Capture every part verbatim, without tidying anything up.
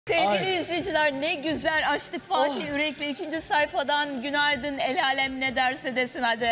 Sevgili Ay. izleyiciler, ne güzel açtık Fatih oh. Ürek'le ikinci sayfadan. Günaydın, el alem ne derse desin hadi.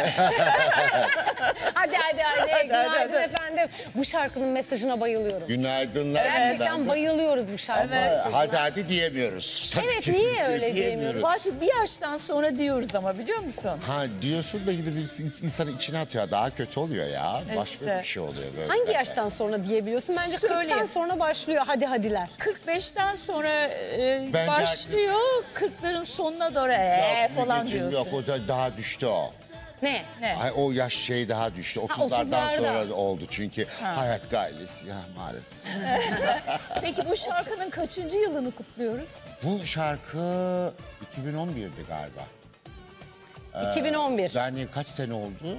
hadi hadi hadi. Günaydın hadi, hadi. efendim. Bu şarkının mesajına bayılıyorum. Günaydınlar. Gerçekten evet. bayılıyoruz bu şarkı evet. mesajına. Hadi hadi diyemiyoruz. Evet, niye öyle diyemiyoruz? Fatih, bir yaştan sonra diyoruz ama, biliyor musun? Ha diyorsun da yine de insanı içine atıyor. Daha kötü oluyor ya. Başka işte. bir şey oluyor böyle. Hangi yaştan sonra diyebiliyorsun? Bence kırktan sonra başlıyor hadi hadiler. kırk beşten sonra e, başlıyor. kırkların sonuna doğru ee falan diyorsun. Yok, o da daha düştü o. Ne? Ne? Ay, o yaş şey daha düştü. otuzlardan sonra oldu çünkü ha. hayat gailesi ya maalesef. Peki bu şarkının kaçıncı yılını kutluyoruz? Bu şarkı iki bin on bir'di galiba. iki bin on bir. Ee, yani kaç sene oldu?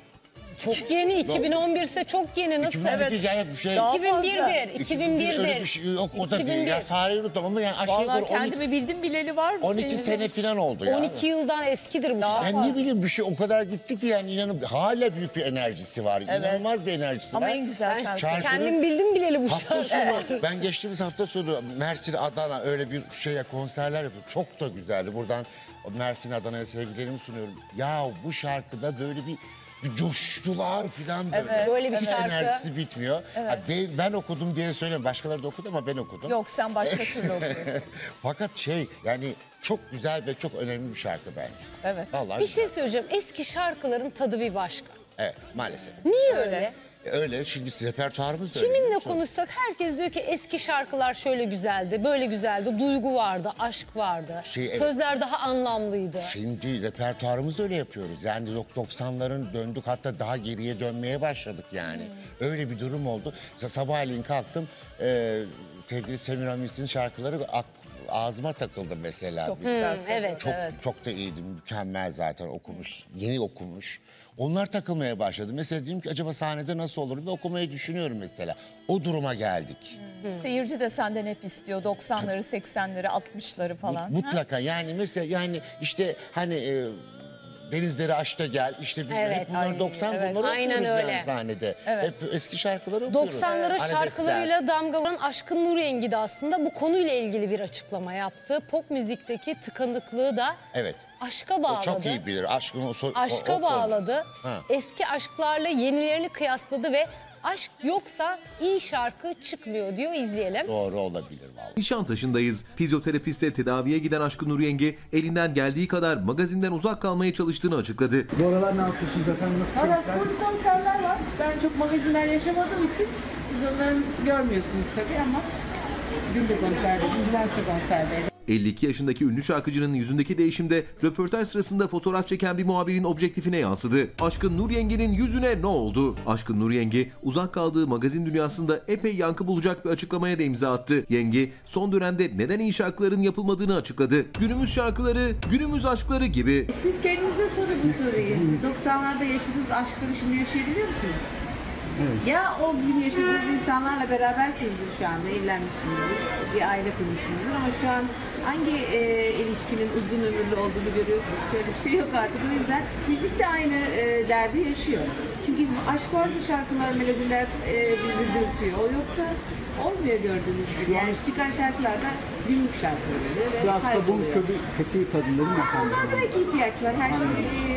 Çok yeni. iki bin on bir ise çok yeni. Nasıl? Evet. Şey, iki bin bir'dir. iki bin bir'dir. Öyle bir şey yok, o da değil. Ya tarihi unuttum ama yani aşağı yukarı kendimi bildim bileli var mı? on iki sene falan oldu ya. on iki yıldan eskidir bu şarkı. Ben ne bileyim, bir şey o kadar gitti ki yani inanın hala büyük bir enerjisi var. Evet. İnanılmaz bir enerjisi ama var. Ama en güzel sensin. Kendim bildim bileli bu hafta şarkı. Sonu, ben geçtiğimiz hafta sonu Mersin, Adana öyle bir şeye konserler yapıyordum. Çok da güzeldi. Buradan Mersin, Adana'ya sevgilerimi sunuyorum. Ya bu şarkıda böyle bir Bir coştular falan böyle. Evet, böyle bir Hiç şarkı. enerjisi bitmiyor. Evet. Ha, ben, ben okudum diye söylemiyorum. Başkaları da okudu ama ben okudum. Yok, sen başka türlü okuyorsun. Fakat şey yani çok güzel ve çok önemli bir şarkı bence. Evet. Vallahi bir güzel. şey söyleyeceğim. Eski şarkıların tadı bir başka. Evet, maalesef. Niye öyle? öyle? Öyle çünkü repertuarımız da öyle. Kiminle konuşsak herkes diyor ki eski şarkılar şöyle güzeldi, böyle güzeldi, duygu vardı, aşk vardı, şey, evet. sözler daha anlamlıydı. Şimdi repertuarımız da öyle yapıyoruz. Yani doksanların döndük, hatta daha geriye dönmeye başladık yani. Hmm. Öyle bir durum oldu. Sabahleyin kalktım, e, sevgili Semiramis'in şarkıları ağzıma takıldı mesela. Çok güzel. Hmm, evet, çok, evet. Çok da iyiydi, mükemmel zaten okumuş, yeni okumuş. Onlar takılmaya başladı. Mesela dedim ki acaba sahnede nasıl olur ve okumayı düşünüyorum mesela. O duruma geldik. Hmm. Seyirci de senden hep istiyor doksanları, seksenleri, altmışları falan. Mutlaka ha? Yani mesela yani işte hani e, denizleri aç da gel. İşte evet, hep bunlar ay, doksan evet. bunları Aynen okuyoruz öyle. yani sahnede. Evet. Hep eski şarkıları okuyoruz. doksanlara evet. şarkılarıyla damga vuran Aşkın Nur Yengi de aslında bu konuyla ilgili bir açıklama yaptı. Pop müzikteki tıkanıklığı da evet. aşka bağladı. O çok iyi bilir. Aşkın o so Aşka o, o, bağladı. Eski aşklarla yenilerini kıyasladı ve aşk yoksa iyi şarkı çıkmıyor diyor. İzleyelim. Doğru olabilir vallahi. Nişantaşı'ndayız. Fizyoterapiste tedaviye giden Aşkın Nur Yengi elinden geldiği kadar magazinden uzak kalmaya çalıştığını açıkladı. Bu aralar ne yapıyorsunuz efendim? Nasıl Valla full konserler var. Ben çok magazinler yaşamadığım için siz onları görmüyorsunuz tabii ama dün de konserdeydim, üniversite konserdeydim. elli iki yaşındaki ünlü şarkıcının yüzündeki değişimde röportaj sırasında fotoğraf çeken bir muhabirin objektifine yansıdı. Aşkın Nur Yengi'nin yüzüne ne oldu? Aşkın Nur Yengi uzak kaldığı magazin dünyasında epey yankı bulacak bir açıklamaya da imza attı. Yengi son dönemde neden iyi şarkıların yapılmadığını açıkladı. Günümüz şarkıları, günümüz aşkları gibi. Siz kendinize sorun bu soruyu. doksanlarda yaşadığınız aşkları şimdi yaşayabiliyor musunuz? Evet. Ya o gibi yaşadığınız insanlarla berabersinizdir şu anda, evlenmişsinizdir, bir aile kurmuşsunuzdur ama şu an hangi e, ilişkinin uzun ömürlü olduğunu görüyorsunuz? Böyle bir şey yok artık. O yüzden müzik de aynı e, derdi yaşıyor. Çünkü aşk varsa şarkılar, melodiler e, bizi dürtüyor. O yoksa olmuyor gördüğünüz gibi. Yani çıkan şarkılarda günlük şarkıları ve biraz sabun köpüğü, köpüğü tadında mı efendim? Ondan belki ihtiyaç var. Her şey e,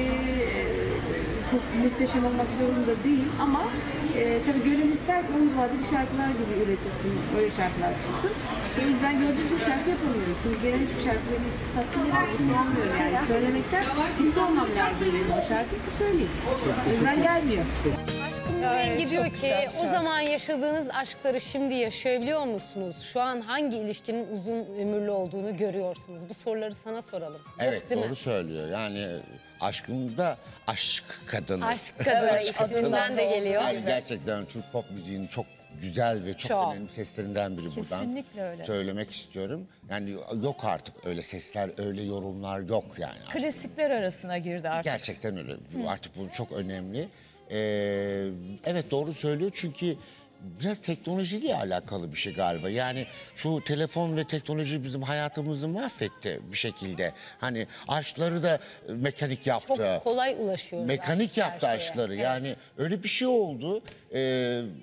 çok muhteşem olmak zorunda değil ama e, tabii gönül ister ki o yıllarda bir şarkılar gibi üretilsin, böyle şarkılar çıksın. İşte o yüzden gördüğünüz bir şarkı yapamıyoruz. Çünkü gelen hiçbir şarkı beni tatmin edici olmuyor yani. Söylemekten mutlu olmam lazım benim o şarkıyı ki söyleyeyim. O yüzden gelmiyor. Aşkın Nur Yengi diyor ki o zaman yaşadığınız aşkları şimdi yaşayabiliyor musunuz? Şu an hangi ilişkinin uzun ömürlü olduğunu görüyorsunuz? Bu soruları sana soralım. Evet, yok, doğru mi? söylüyor. Yani aşkında aşk kadını. Aşk kadını isminden de geliyor. Yani gerçekten Türk pop müziğinin çok güzel ve çok, çok önemli seslerinden biri. Kesinlikle buradan öyle. Söylemek istiyorum. Yani yok artık öyle sesler, öyle yorumlar yok yani. Klasikler arasına girdi artık. Gerçekten öyle. Hı. Artık bu çok önemli. Ee, evet, doğru söylüyor çünkü biraz teknolojiyle alakalı bir şey galiba. Yani şu telefon ve teknoloji bizim hayatımızı mahvetti bir şekilde. Hani aşkları da mekanik yaptı. Çok kolay ulaşıyoruz. Mekanik yaptı aşkları. Evet. Yani öyle bir şey oldu. Ee,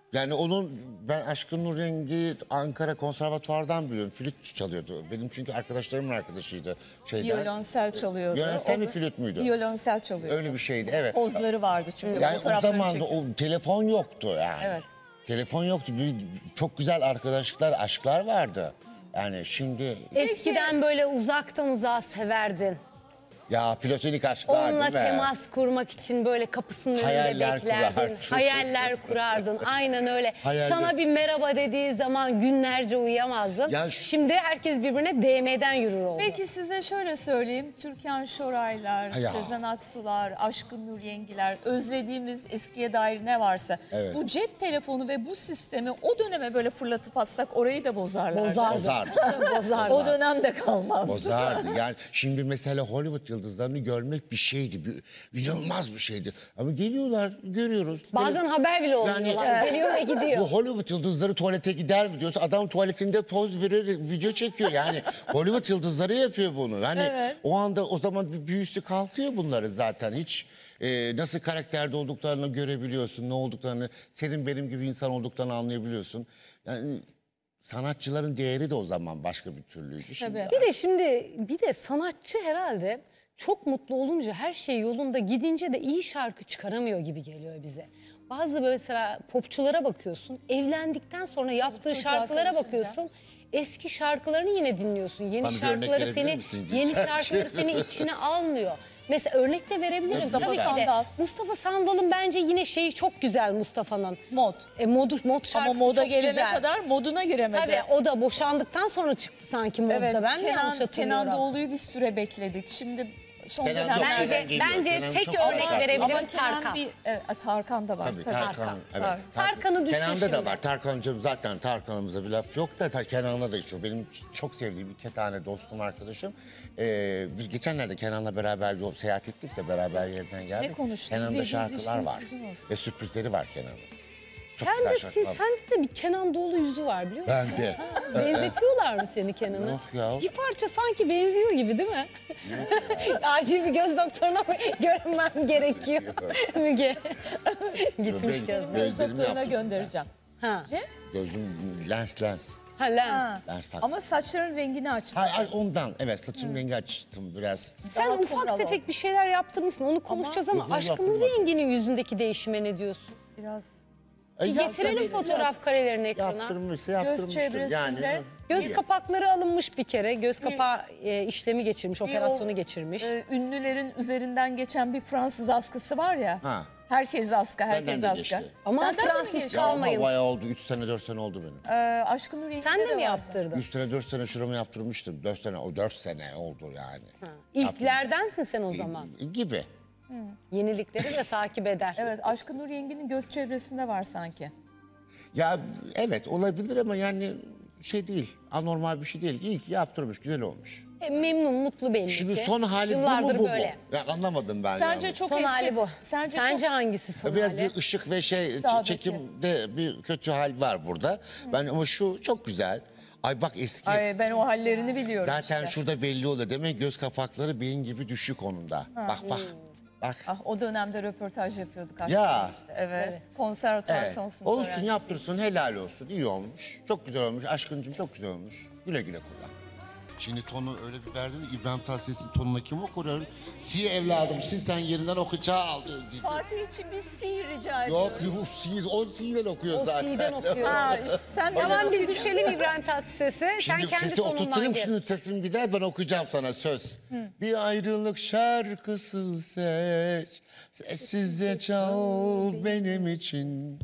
Yani onun, ben Aşkın Nur Yengi Ankara Konservatuvar'dan biliyorum. Flüt çalıyordu. Benim çünkü arkadaşlarımın arkadaşıydı. Şeyden. Violonsel çalıyordu. Violonsel O- mi, flüt müydü? Violonsel çalıyordu. Öyle bir şeydi, evet. Pozları vardı çünkü. Yani o fotoğraflarını zaman da çekiyor. o telefon yoktu yani. Evet. Telefon yoktu. Bir, çok güzel arkadaşlıklar, aşklar vardı. Yani şimdi Eskiden böyle uzaktan uzağa severdin. ya platonik aşklar Onunla değil mi? temas kurmak için böyle kapısının önünde Hayaller beklerdin. kurardın. Hayaller kurardın. Aynen öyle. Hayaller. Sana bir merhaba dediği zaman günlerce uyuyamazdın. Ya şu- Şimdi herkes birbirine D M'den yürür oldu. Peki size şöyle söyleyeyim. Türkan Şoraylar, Ha ya. Sezen Aksu'lar, Aşkın Nur Yengiler, özlediğimiz eskiye dair ne varsa. Evet. Bu cep telefonu ve bu sistemi o döneme böyle fırlatıp atsak orayı da bozarlardı. Bozardı. Bozardı. Bozardı. O dönemde kalmazdı. Bozardı. Yani şimdi mesela Hollywood yıldızlarını görmek bir şeydi. Bir, inanılmaz bir şeydi. Ama geliyorlar, görüyoruz. Bazen haber bile olmuyorlar. Yani- Geliyor ve gidiyor. Bu Hollywood yıldızları tuvalete gider mi diyorsa adam tuvaletinde poz verir, video çekiyor. Yani Hollywood yıldızları yapıyor bunu. Yani Evet. o anda o zaman bir büyüsü kalkıyor bunları zaten. Hiç e, nasıl karakterde olduklarını görebiliyorsun, ne olduklarını, senin benim gibi insan olduklarını anlayabiliyorsun. Yani sanatçıların değeri de o zaman başka bir türlüydü. Şimdi Tabii. Bir de şimdi bir de sanatçı herhalde çok mutlu olunca her şey yolunda gidince de iyi şarkı çıkaramıyor gibi geliyor bize. Bazı böyle mesela popçulara bakıyorsun, evlendikten sonra yaptığı çocuğa şarkılara karışınca. bakıyorsun. Eski şarkılarını yine dinliyorsun. Yeni Bana bir örnek şarkıları verebilir seni misin yeni Gülşen? şarkıları seni içine almıyor. Mesela örnek de verebilirim Mustafa tabii ki de. Sandal. Mustafa Sandal'ın bence yine şeyi çok güzel Mustafa'nın. Mod. E, modu, mod şarkısı Ama moda çok gelene güzel. kadar moduna giremedi. Tabii o da boşandıktan sonra çıktı sanki modda. Evet, Ben mi yanlış Kenan, hatırlıyorum? Kenan Doğulu'yu bir süre bekledik. Şimdi son Kenan dönemlerde... Doğulu Bence, Nereden geliyor? bence Kenan tek çok örnek güzel. verebilirim Ama Kenan Tarkan. bir... Evet, Tarkan da var. Tabii tabii. Tarkan. Tarkan. Evet. Var. Tarkan'ı düşün Kenan'da şimdi. da var. Tarkan'cığım zaten Tarkan'ımıza bir laf yok da Kenan'la da geçiyor. Benim çok sevdiğim iki tane dostum, arkadaşım. Ee, biz geçenlerde Kenan'la beraber yol seyahat ettik de beraber yerden geldik. Ne konuştunuz? Kenan'da Yediğiniz şarkılar içtiğiniz var. sizin olsun. Ve sürprizleri var Kenan'ın. Çok Sen güzel de, şarkılar siz, var. sende de bir Kenan Doğulu yüzü var biliyor musun? Ben de. Benzetiyorlar mı seni Kenan'a? Yok ya. Bir parça sanki benziyor gibi değil mi? Acil bir göz doktoruna mı görünmem gerekiyor Müge? Gitmiş Ben- göz. ben- Göz Gözlerimi doktoruna yaptım. göndereceğim. Ha. Gözüm lens lens. Ha lens. Ha. Lens tak. Ama saçların rengini açtı. Ay, ay, ondan evet saçım rengi açtım biraz. Sen Daha ufak kumral tefek bir şeyler yaptırmışsın. Onu konuşacağız ama, Yok, yok, Aşkın yaptırmadım. Nur Yengi'nin yüzündeki değişime ne diyorsun? Biraz Ay, Bir yap- getirelim tabii. fotoğraf karelerini ekrana. Yaptırmışsa yaptırmıştır. çevresinde- Yani, Göz iyi. kapakları alınmış bir kere. Göz kapağı e, işlemi geçirmiş, Bir operasyonu o, geçirmiş. e, ünlülerin üzerinden geçen bir Fransız askısı var ya. Ha. Herkes askı, herkes Benden de askı. geçti. Ama Senden de mi Fransız geçti? Ya kalmayın. bayağı oldu. Üç sene dört sene oldu benim. Ee, Aşkın Nur Yengi'de Sen de mi vardı. yaptırdın? Üç sene dört sene şuramı yaptırmıştım. Dört sene o dört sene oldu yani. İlklerdensin sen o zaman. Gibi. Yenilikleri de takip eder. Evet, Aşkın Nur Yengi'nin göz çevresinde var sanki. Ya evet olabilir ama yani şey değil. Anormal bir şey değil. İyi ki yaptırmış. Güzel olmuş. E, memnun, mutlu belli Şimdi ki. son hali bu mu Yıllardır bu mu? böyle. Ya anlamadım ben Sence yani. çok Son estetik. hali bu. Sence, Sence, çok... hangisi son Biraz hali? bir ışık ve şey ç- Sağdaki. çekimde bir kötü hal var burada. Ben ama şu çok güzel. Ay bak eski. Ay, ben o hallerini biliyorum Zaten işte. şurada belli oluyor. Demek göz kapakları beyin gibi düşük onun da. Bak bak. Bak. Ah, o dönemde röportaj yapıyorduk aslında Ya. işte. Evet. Konservatuvar Evet. son sınıf Olsun öğrencisi. yaptırsın helal olsun. İyi olmuş. Çok güzel olmuş. Aşkıncığım çok güzel olmuş. Güle güle kullan. Şimdi tonu öyle bir verdi de İbrahim Tatlıses'in tonuna kim okur öyle? Si evladım si sen yerinden okuyacağı aldı. dedi. Fatih için bir si rica ediyorum. Yok yok si, o si'den okuyor O zaten. C'den okuyor. Ha, işte sen de Tamam biz okuyacaksın. düşelim İbrahim Tatlıses'e. Sen Şimdi kendi sesi tonundan oturtturayım gir. şimdi sesim gider ben okuyacağım sana söz. Bir ayrılık şarkısı seç, sessizce çal benim için.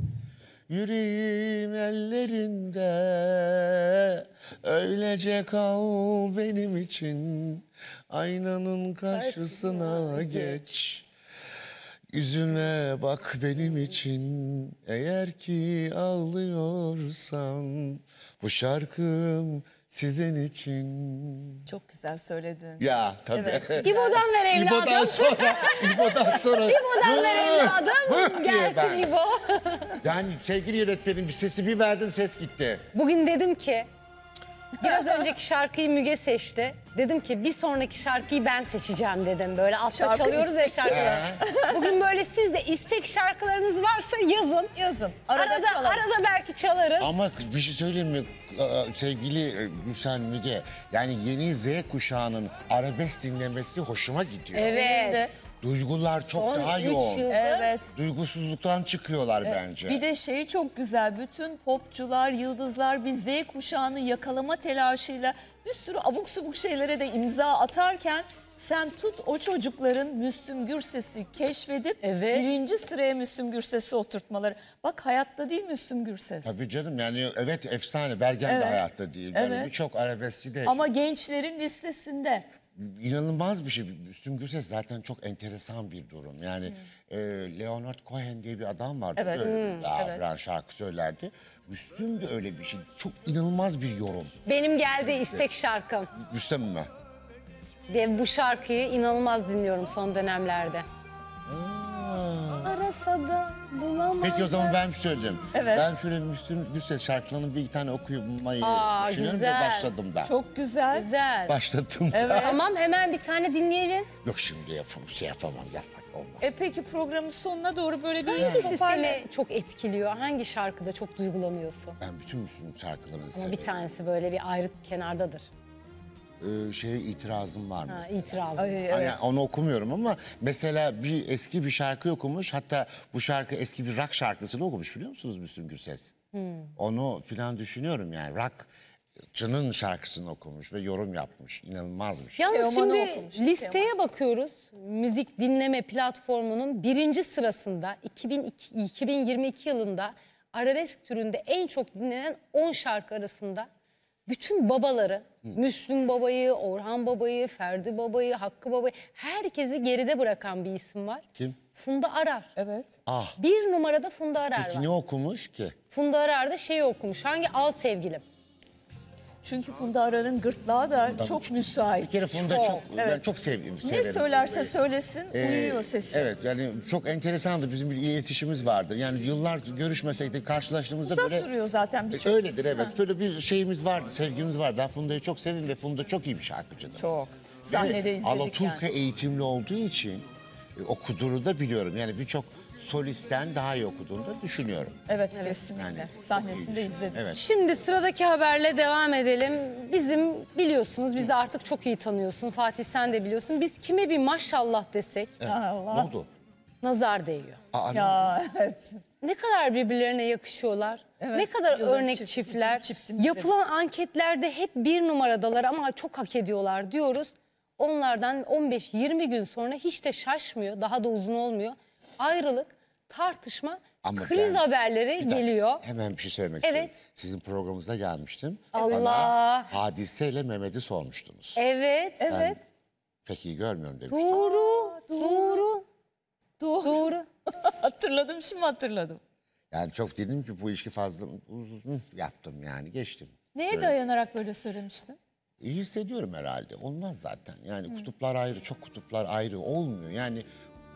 Yüreğim ellerinde, öylece kal benim için. Aynanın karşısına geç. Yüzüme bak benim için, eğer ki ağlıyorsan bu şarkım sizin için. Çok güzel söyledin. Ya tabii. Evet. İbo'dan ver evladım. İbo'dan sonra, İbo'dan sonra. İbo'dan ver evladım. Hı diye Gelsin ben. İbo. Yani sevgili yönetmenim bir sesi bir verdin ses gitti. Bugün dedim ki Biraz önceki şarkıyı Müge seçti. Dedim ki bir sonraki şarkıyı ben seçeceğim dedim. Böyle altta Şarkı çalıyoruz ya şarkıları. Bugün böyle siz de istek şarkılarınız varsa yazın. Yazın. Arada, Arada, çalalım. arada belki çalarız. Ama bir şey söyleyeyim mi Aa, sevgili Gülsen Müge? Yani yeni Z kuşağının arabesk dinlemesi hoşuma gidiyor. Evet. de. Duygular çok Son daha üç yoğun. yıldır Evet. Duygusuzluktan çıkıyorlar bence. Bir de şey çok güzel. Bütün popçular, yıldızlar bir Z kuşağını yakalama telaşıyla bir sürü abuk subuk şeylere de imza atarken sen tut o çocukların Müslüm Gürses'i keşfedip Evet. birinci sıraya Müslüm Gürses'i oturtmaları. Bak hayatta değil Müslüm Gürses. Tabii canım yani evet efsane. Bergen de Evet. hayatta değil. Yani Evet. birçok arabeskçi de. Ama gençlerin listesinde. İnanılmaz bir şey. Müslüm Gürses zaten çok enteresan bir durum. Yani e, Leonard Cohen diye bir adam vardı. Evet. Böyle Hmm, daha evet. falan şarkı söylerdi. Müslüm de öyle bir şey. Çok inanılmaz bir yorum. Benim geldi istek şarkım. Müslüm mü? Ve bu şarkıyı inanılmaz dinliyorum son dönemlerde. Arasa da bulamaz. Peki o zaman ben bir şey söyleyeyim. Evet. Ben şöyle Müslüm Gürses şarkılarının bir tane okumayı Aa, düşünüyorum güzel. ve başladım da. Çok güzel. Güzel. Başladım da. Tamam hemen bir tane dinleyelim. Yok şimdi yapamam, şey yapamam, yasak olmaz. E peki programın sonuna doğru böyle bir Hangisi toparla. seni çok etkiliyor? Hangi şarkıda çok duygulanıyorsun? Ben bütün Müslüm şarkılarını Ama severim. bir tanesi böyle bir ayrı kenardadır. Ee, şeye itirazım var Ha, mesela. itirazım. Ay, Hani evet. onu okumuyorum ama mesela bir eski bir şarkı okumuş. Hatta bu şarkı eski bir rock şarkısını okumuş biliyor musunuz Müslüm Gürses? Onu filan düşünüyorum yani. Rockçının şarkısını okumuş ve yorum yapmış. İnanılmaz bir şey. Yalnız Teoman'ı şimdi okumuştu, listeye bakıyoruz. Müzik dinleme platformunun birinci sırasında iki bin iki iki bin yirmi iki yılında arabesk türünde en çok dinlenen on şarkı arasında bütün babaları, Müslüm Baba'yı, Orhan Baba'yı, Ferdi Baba'yı, Hakkı Baba'yı herkesi geride bırakan bir isim var. Kim? Funda Arar. Evet. Ah. Bir numarada Funda Arar Peki var. ne okumuş ki? Funda Arar da şeyi okumuş. Hangi? Al Sevgilim. Çünkü Funda Arar'ın gırtlağı da çok müsait. Bir kere Funda çok, ben Evet. çok sevdim. Ne severim söylerse Funda'yı. söylesin Ee, uyuyor sesi. Evet yani çok enteresandı. Bizim bir iletişimimiz vardı. Yani yıllar görüşmesek de karşılaştığımızda Uzak böyle... duruyor zaten birçok. Öyledir evet. Böyle bir şeyimiz vardı, sevgimiz vardı. Ben Funda'yı çok sevdim ve Funda çok iyi bir şarkıcıdır. Çok. Sahnede Ve izledik Alaturka yani. eğitimli olduğu için e, okuduğunu da biliyorum. Yani birçok solisten daha iyi okuduğunu da düşünüyorum. Evet, kesinlikle. Yani Sahnesinde çok iyi. izledim. Evet. Şimdi sıradaki haberle devam edelim. Bizim biliyorsunuz, bizi artık çok iyi tanıyorsun. Fatih sen de biliyorsun. Biz kime bir maşallah desek Allah. Ne oldu? nazar değiyor. Aa, ne oldu? Ya evet. Ne kadar birbirlerine yakışıyorlar. Evet, Ne kadar yılın örnek çift- çiftler. bizim çiftimiz Yapılan anketlerde hep bir numaradalar ama çok hak ediyorlar diyoruz. Onlardan on beş yirmi gün sonra hiç de şaşmıyor. Daha da uzun olmuyor. Ayrılık, tartışma, Ama kriz ben- haberleri Bir dakika, geliyor. Hemen bir şey söylemek Evet. istiyorum. Sizin programınıza gelmiştim. Allah. Bana Hadise ile Mehmet'i sormuştunuz. Evet. Evet. Pek iyi görmüyorum demiştim. Doğru, doğru, Doğru. doğru. Hatırladım, şimdi hatırladım. Yani çok dedim ki bu ilişki fazla uzun yaptım yani geçtim. Neye dayanarak böyle söylemiştin? İyi hissediyorum herhalde. Olmaz zaten. Yani kutuplar ayrı, çok kutuplar ayrı olmuyor. Yani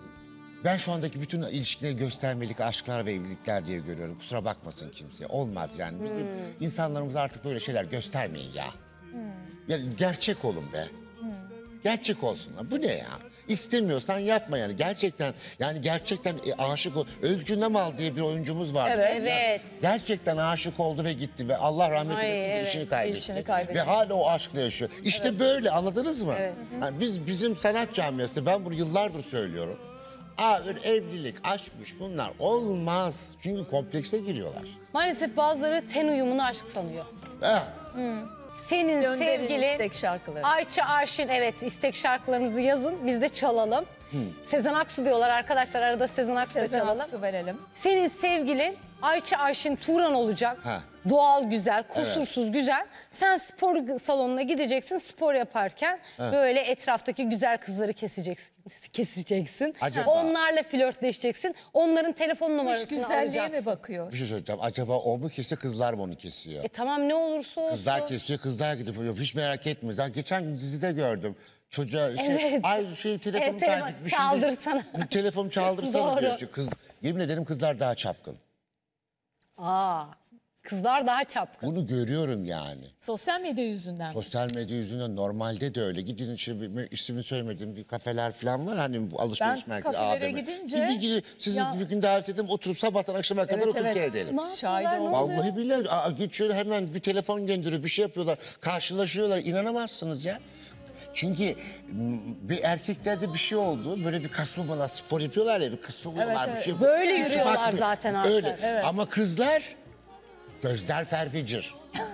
ben şu andaki bütün ilişkileri göstermelik aşklar ve evlilikler diye görüyorum. Kusura bakmasın kimseye. Olmaz yani. Bizim insanlarımız artık böyle şeyler göstermeyin ya. Yani gerçek olun be. Gerçek olsunlar. Bu ne ya? İstemiyorsan yapma yani. Gerçekten yani gerçekten e, aşık ol. Özgün Namal diye bir oyuncumuz vardı. Evet. Evet. Gerçekten aşık oldu ve gitti ve Allah rahmet Ay, eylesin evet. işini kaybetti. İşini kaybetti. Ve hala o aşkla yaşıyor. İşte böyle anladınız mı? Yani biz bizim sanat camiasında ben bunu yıllardır söylüyorum. Aa böyle evlilik, aşkmış bunlar olmaz. Çünkü komplekse giriyorlar. Maalesef bazıları ten uyumunu aşk sanıyor. Eh, Senin Gönderin sevgilin istek şarkıları. Ayça Arşin, evet, istek şarkılarınızı yazın, biz de çalalım. Sezen Aksu diyorlar arkadaşlar, arada Sezen Aksu da Sezen çalalım. Aksu verelim. Senin sevgilin Ayça Arşin Turan olacak. Ha. Doğal güzel, kusursuz güzel. Sen spor salonuna gideceksin, spor yaparken böyle etraftaki güzel kızları keseceksin. keseceksin. Acaba- Onlarla flörtleşeceksin. Onların telefon İş numarasını güzelliğe alacaksın. mi bakıyor? bir şey söyleyeceğim. Acaba o mu kesiyor, kızlar mı onu kesiyor? E tamam, ne olursa olsun. Kızlar kesiyor, kızlar gidip hiç merak etme. Zaten geçen gün dizide gördüm. Çocuğa şey, Evet. ay şey telefonu Evet, telefon- kaybetmiş. çaldırsana. Telefonu çaldırsana Doğru. diyor. Kız, yemin ederim kızlar daha çapkın. Aa, Kızlar daha çapkın. Bunu görüyorum yani. Sosyal medya yüzünden. Sosyal medya yüzünden normalde de öyle. Gidin işte bir, ismini söylemediğim bir kafeler falan var. Hani bu alışveriş Ben merkezi. kafelere A V M. gidince- Gidin, gidin, sizi Ya- bir gün davet edeyim. Oturup sabahtan akşama kadar Evet, oturup evet. seyredelim. Ne Şahit yapıyorlar, ne oldum. oluyor? Vallahi billahi. Aa, git şöyle hemen bir telefon gönderiyor, bir şey yapıyorlar. Karşılaşıyorlar. İnanamazsınız ya. Çünkü m, bir erkeklerde bir şey oldu. Böyle bir kasılmalar, spor yapıyorlar ya, bir kısılıyorlar. Evet, bir evet. şey yapıyor. Böyle Hiç yürüyorlar bakmıyor. zaten artık. Öyle. Ama kızlar gözler ferficir.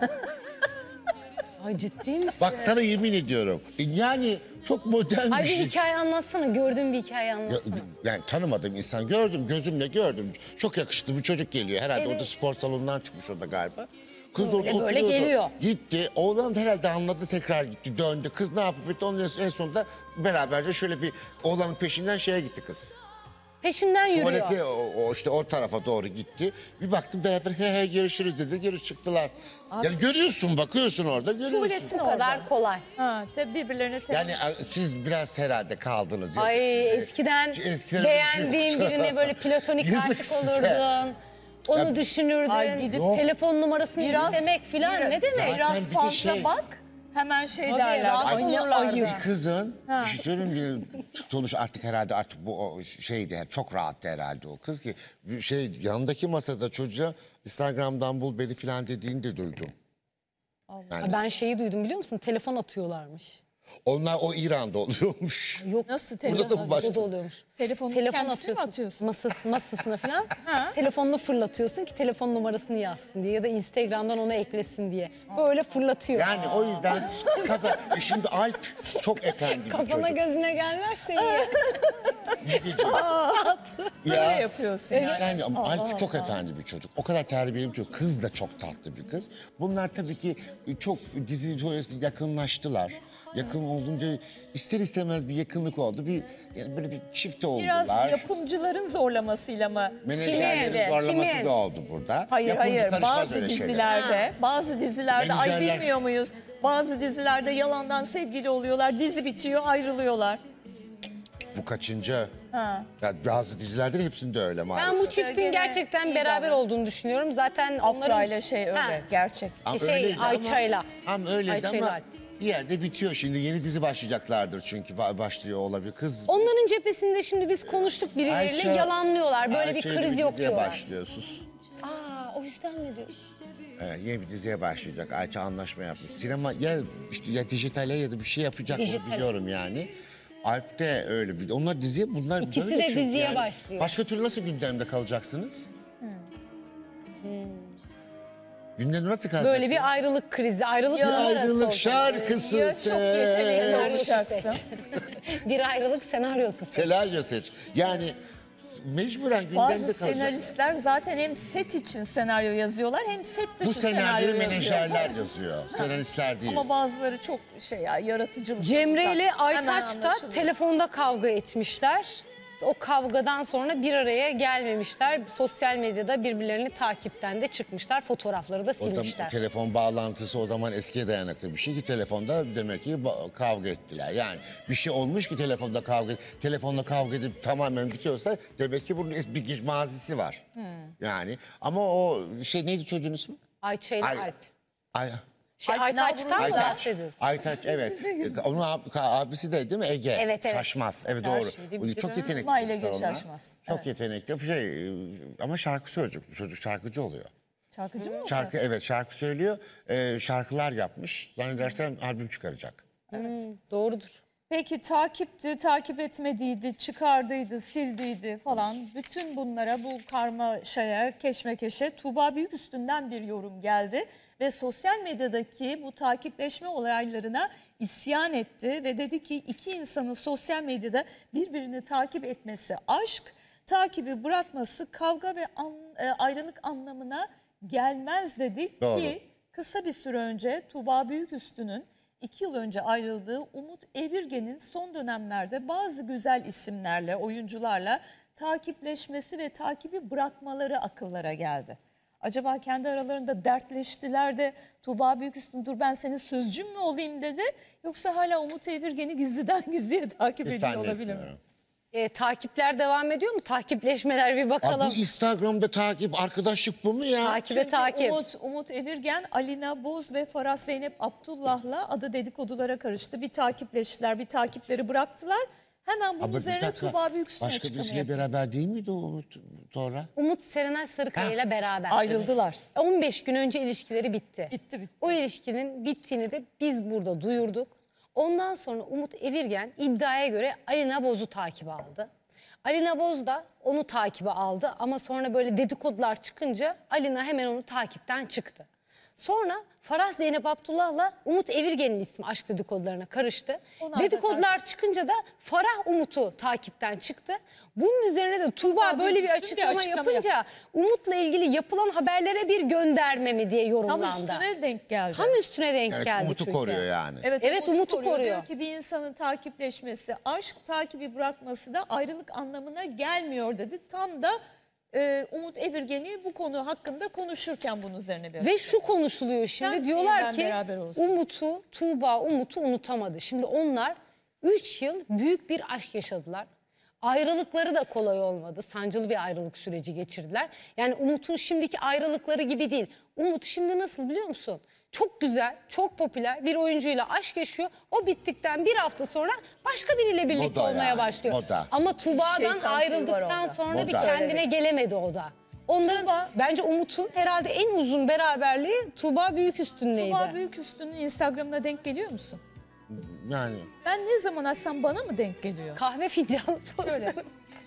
Ay ciddi misin? Bak sana yemin ediyorum. Yani çok modern Ay bir bir şey. hikaye anlatsana. Gördüğün bir hikaye Ya, anlatsana. yani tanımadığım insan gördüm, gözümle gördüm. Çok yakışıklı bir çocuk geliyor. Herhalde Evet. o da spor salonundan çıkmış o da galiba. Kız Böyle orada böyle oturuyordu. geliyor. Gitti. Oğlan da herhalde anladı, tekrar gitti, döndü. Kız ne yapıp etti? Onun en sonunda beraberce şöyle bir oğlanın peşinden şeye gitti kız. Peşinden yürüyor. Tuvalete o, o işte o tarafa doğru gitti. Bir baktım beraber he he görüşürüz dedi. Geri çıktılar. Yani görüyorsun, bakıyorsun orada, görüyorsun. Tuvaletin Bu kadar orada. kolay. Ha, tabii birbirlerine te- Yani a, siz biraz herhalde kaldınız. yazık Ay size. eskiden, Eskiden beğendiğin bir şey yok. birine böyle platonik Yazık aşık size. olurdun. Onu Ya- düşünürdün. Ay gidip- Yok. Telefon numarasını Biraz- istemek filan biraz- ne demek? Biraz Zaten bir de fazla şey- bak. Hemen şey Tabii, derler. rahatsız Ay ne olurlardı. ayıp. Bir kızın, bir şey söyleyeyim mi? Sonuç artık herhalde artık bu o şeydi, çok rahattı herhalde o kız ki. Bir şey yanındaki masada çocuğa Instagram'dan bul beni falan dediğini de duydum. Yani Ben şeyi duydum biliyor musun? Telefon atıyorlarmış. onlar o İran'da oluyormuş. Yok. Nasıl Burada telefon? da başka- O da oluyormuş. Telefonu Telefon kendisine mi atıyorsun, atıyorsun? Masası, masasına falan. Telefonunu fırlatıyorsun ki telefon numarasını yazsın diye ya da Instagram'dan onu eklesin diye. Böyle fırlatıyor. Yani o yüzden kafa, e şimdi Alp çok efendi bir Kafana çocuk. gözüne gelmezse iyi. Böyle Ya. yapıyorsun. Yani ama Alp çok efendi bir çocuk. O kadar terbiyeli bir çocuk. Kız da çok tatlı bir kız. Bunlar tabii ki çok dizi sonrasında yakınlaştılar. Yakın olunca ister istemez bir yakınlık oldu. Bir yani böyle bir çift oldular. Biraz yapımcıların zorlamasıyla mı? Menajerlerin Kimin? zorlaması Kimin? da oldu burada. Hayır Yapımcı hayır karışmaz bazı öyle şeylere. dizilerde bazı dizilerde ay Menajerler- bilmiyor muyuz? Bazı dizilerde yalandan sevgili oluyorlar. Dizi bitiyor ayrılıyorlar. Bu kaçıncı? Ha. Ya bazı dizilerde de hepsinde öyle maalesef. Ben bu çiftin Gene gerçekten iyi beraber davran. olduğunu düşünüyorum. Zaten Afra onların... ile şey öyle Ha, gerçek. Ama şey, öyleydi ama- Ayça'yla. Ama öyleydi Ayça'yla ama Alp. bir yerde bitiyor şimdi. Yeni dizi başlayacaklardır çünkü ba- başlıyor olabilir. Kız Onların cephesinde şimdi biz konuştuk birileriyle Ayça- yalanlıyorlar. Böyle Ayça bir yeni kriz yok diziye diyorlar. başlıyor sus. Aa, o yüzden mi diyorsun? Evet, yeni bir diziye başlayacak. Ayça anlaşma yapmış. Sinema ya işte ya dijitale ya da bir şey yapacak onu Dijitale. biliyorum yani. Alp de öyle bir. Onlar diziye bunlar İkisi böyle de çünkü diziye yani. başlıyor. Başka türlü nasıl gündemde kalacaksınız? Gündemde nasıl kalacaksınız? Böyle bir ayrılık krizi, ayrılık Ya numarası ayrılık oldu. şarkısı. Ya çok yetenekli sen- olacaksın. Bir ayrılık senaryosu. Senaryo seç. Yani mecburen gündemde Bazı kalacak. senaristler zaten hem set için senaryo yazıyorlar hem set dışı Bu senaryo senaryoyu yazıyor. menajerler yazıyor. Senaristler değil. Ama bazıları çok şey ya yaratıcılık. Cemre ile Hemen Aytaç da anlaşılıyor. telefonda kavga etmişler. O kavgadan sonra bir araya gelmemişler. Sosyal medyada birbirlerini takipten de çıkmışlar. Fotoğrafları da O zaman silmişler. telefon bağlantısı o zaman eskiye dayanıklı bir şey ki telefonda demek ki ba- kavga ettiler. Yani bir şey olmuş ki telefonda kavga telefonda kavga edip tamamen bitiyorsa demek ki bunun es- bir geç- mazisi var. Yani ama o şey neydi çocuğun ismi? Ayça ile Ay- Alp. Ay, Şey, Alp Aytaç'tan mı Navruz'la- bahsediyorsun? Aytaç evet. Onun ab- abisi de değil mi Ege? Evet, evet. Şaşmaz. Evet Her doğru. şeyde Bu bilir çok ha. yetenekli. İsmail çocuklar Ege onlar. Şaşmaz. Çok Evet. yetenekli. Şey ama şarkı söyleyecek. Bu çocuk şarkıcı oluyor. Şarkıcı mı olacak? Şarkı evet şarkı söylüyor. Ee, şarkılar yapmış. Zannedersem albüm çıkaracak. Doğrudur. Peki takipti, takip etmediydi, çıkardıydı, sildiydi falan. Bütün bunlara bu karmaşaya, keşmekeşe Tuğba Büyüküstün'den bir yorum geldi. Ve sosyal medyadaki bu takipleşme olaylarına isyan etti. Ve dedi ki iki insanın sosyal medyada birbirini takip etmesi aşk, takibi bırakması kavga ve an, e, ayrılık anlamına gelmez dedik Doğru. ki kısa bir süre önce Tuğba Büyüküstün'ün iki yıl önce ayrıldığı Umut Evirgen'in son dönemlerde bazı güzel isimlerle, oyuncularla takipleşmesi ve takibi bırakmaları akıllara geldi. Acaba kendi aralarında dertleştiler de Tuğba Büyüküstün dur ben senin sözcün mü olayım dedi. Yoksa hala Umut Evirgen'i gizliden gizliye takip Hiç ediyor olabilir mi? zannetmiyorum. E, takipler devam ediyor mu? Takipleşmeler bir Aa, bakalım. bu Instagram'da takip, arkadaşlık bu mu ya? Takip ve Çünkü takip. Umut, Umut Evirgen, Alina Boz ve Farah Zeynep Abdullah'la adı dedikodulara karıştı. Bir takipleştiler, bir takipleri bıraktılar. Hemen bunun Ama bir üzerine dakika, Tuğba Büyüksüz'ün başka açıklama birisiyle yapıyor. beraber değil miydi o Umut sonra? Umut Serenay Sarıkaya ile beraber. Ayrıldılar. on beş gün önce ilişkileri bitti. Bitti, bitti. O ilişkinin bittiğini de biz burada duyurduk. Ondan sonra Umut Evirgen iddiaya göre Alina Boz'u takibe aldı. Alina Boz da onu takibe aldı ama sonra böyle dedikodular çıkınca Alina hemen onu takipten çıktı. Sonra Farah Zeynep Abdullah'la Umut Evirgen'in ismi aşk dedikodularına karıştı. Onlar da Dedikodular çıkınca da Farah Umut'u takipten çıktı. Bunun üzerine de Tuğba Abi, böyle bir üstün bir açıklama, açıklama yapınca Umut'la ilgili yapılan haberlere bir gönderme mi diye Tam yorumlandı. üstüne denk geldi. Tam üstüne denk Evet, geldi Umut'u çünkü. koruyor yani. Evet, Evet, Umut'u koruyor. Diyor ki bir insanın takipleşmesi, aşk takibi bırakması da ayrılık anlamına gelmiyor dedi. Tam da e, Umut Evirgen'i bu konu hakkında konuşurken bunun üzerine bir Ve şu konuşuluyor şimdi, Sen diyorlar seninle ki beraber olsun. Umut'u, Tuğba Umut'u unutamadı. Şimdi onlar üç yıl büyük bir aşk yaşadılar. Ayrılıkları da kolay olmadı. Sancılı bir ayrılık süreci geçirdiler. Yani Umut'un şimdiki ayrılıkları gibi değil. Umut şimdi nasıl biliyor musun? Çok güzel, çok popüler bir oyuncuyla aşk yaşıyor. O bittikten bir hafta sonra başka biriyle birlikte Moda olmaya yani, başlıyor. moda. Ama Tuğba'dan Şeytan tüyü var ayrıldıktan orada. sonra bir Moda. kendine gelemedi o da. Onların Tuğba- bence Umut'un herhalde en uzun beraberliği Tuğba Büyüküstün'leydi. Tuğba Büyüküstü'nün Instagram'ına denk geliyor musun? Yani Ben ne zaman açsam bana mı denk geliyor? Kahve fincanı Şöyle.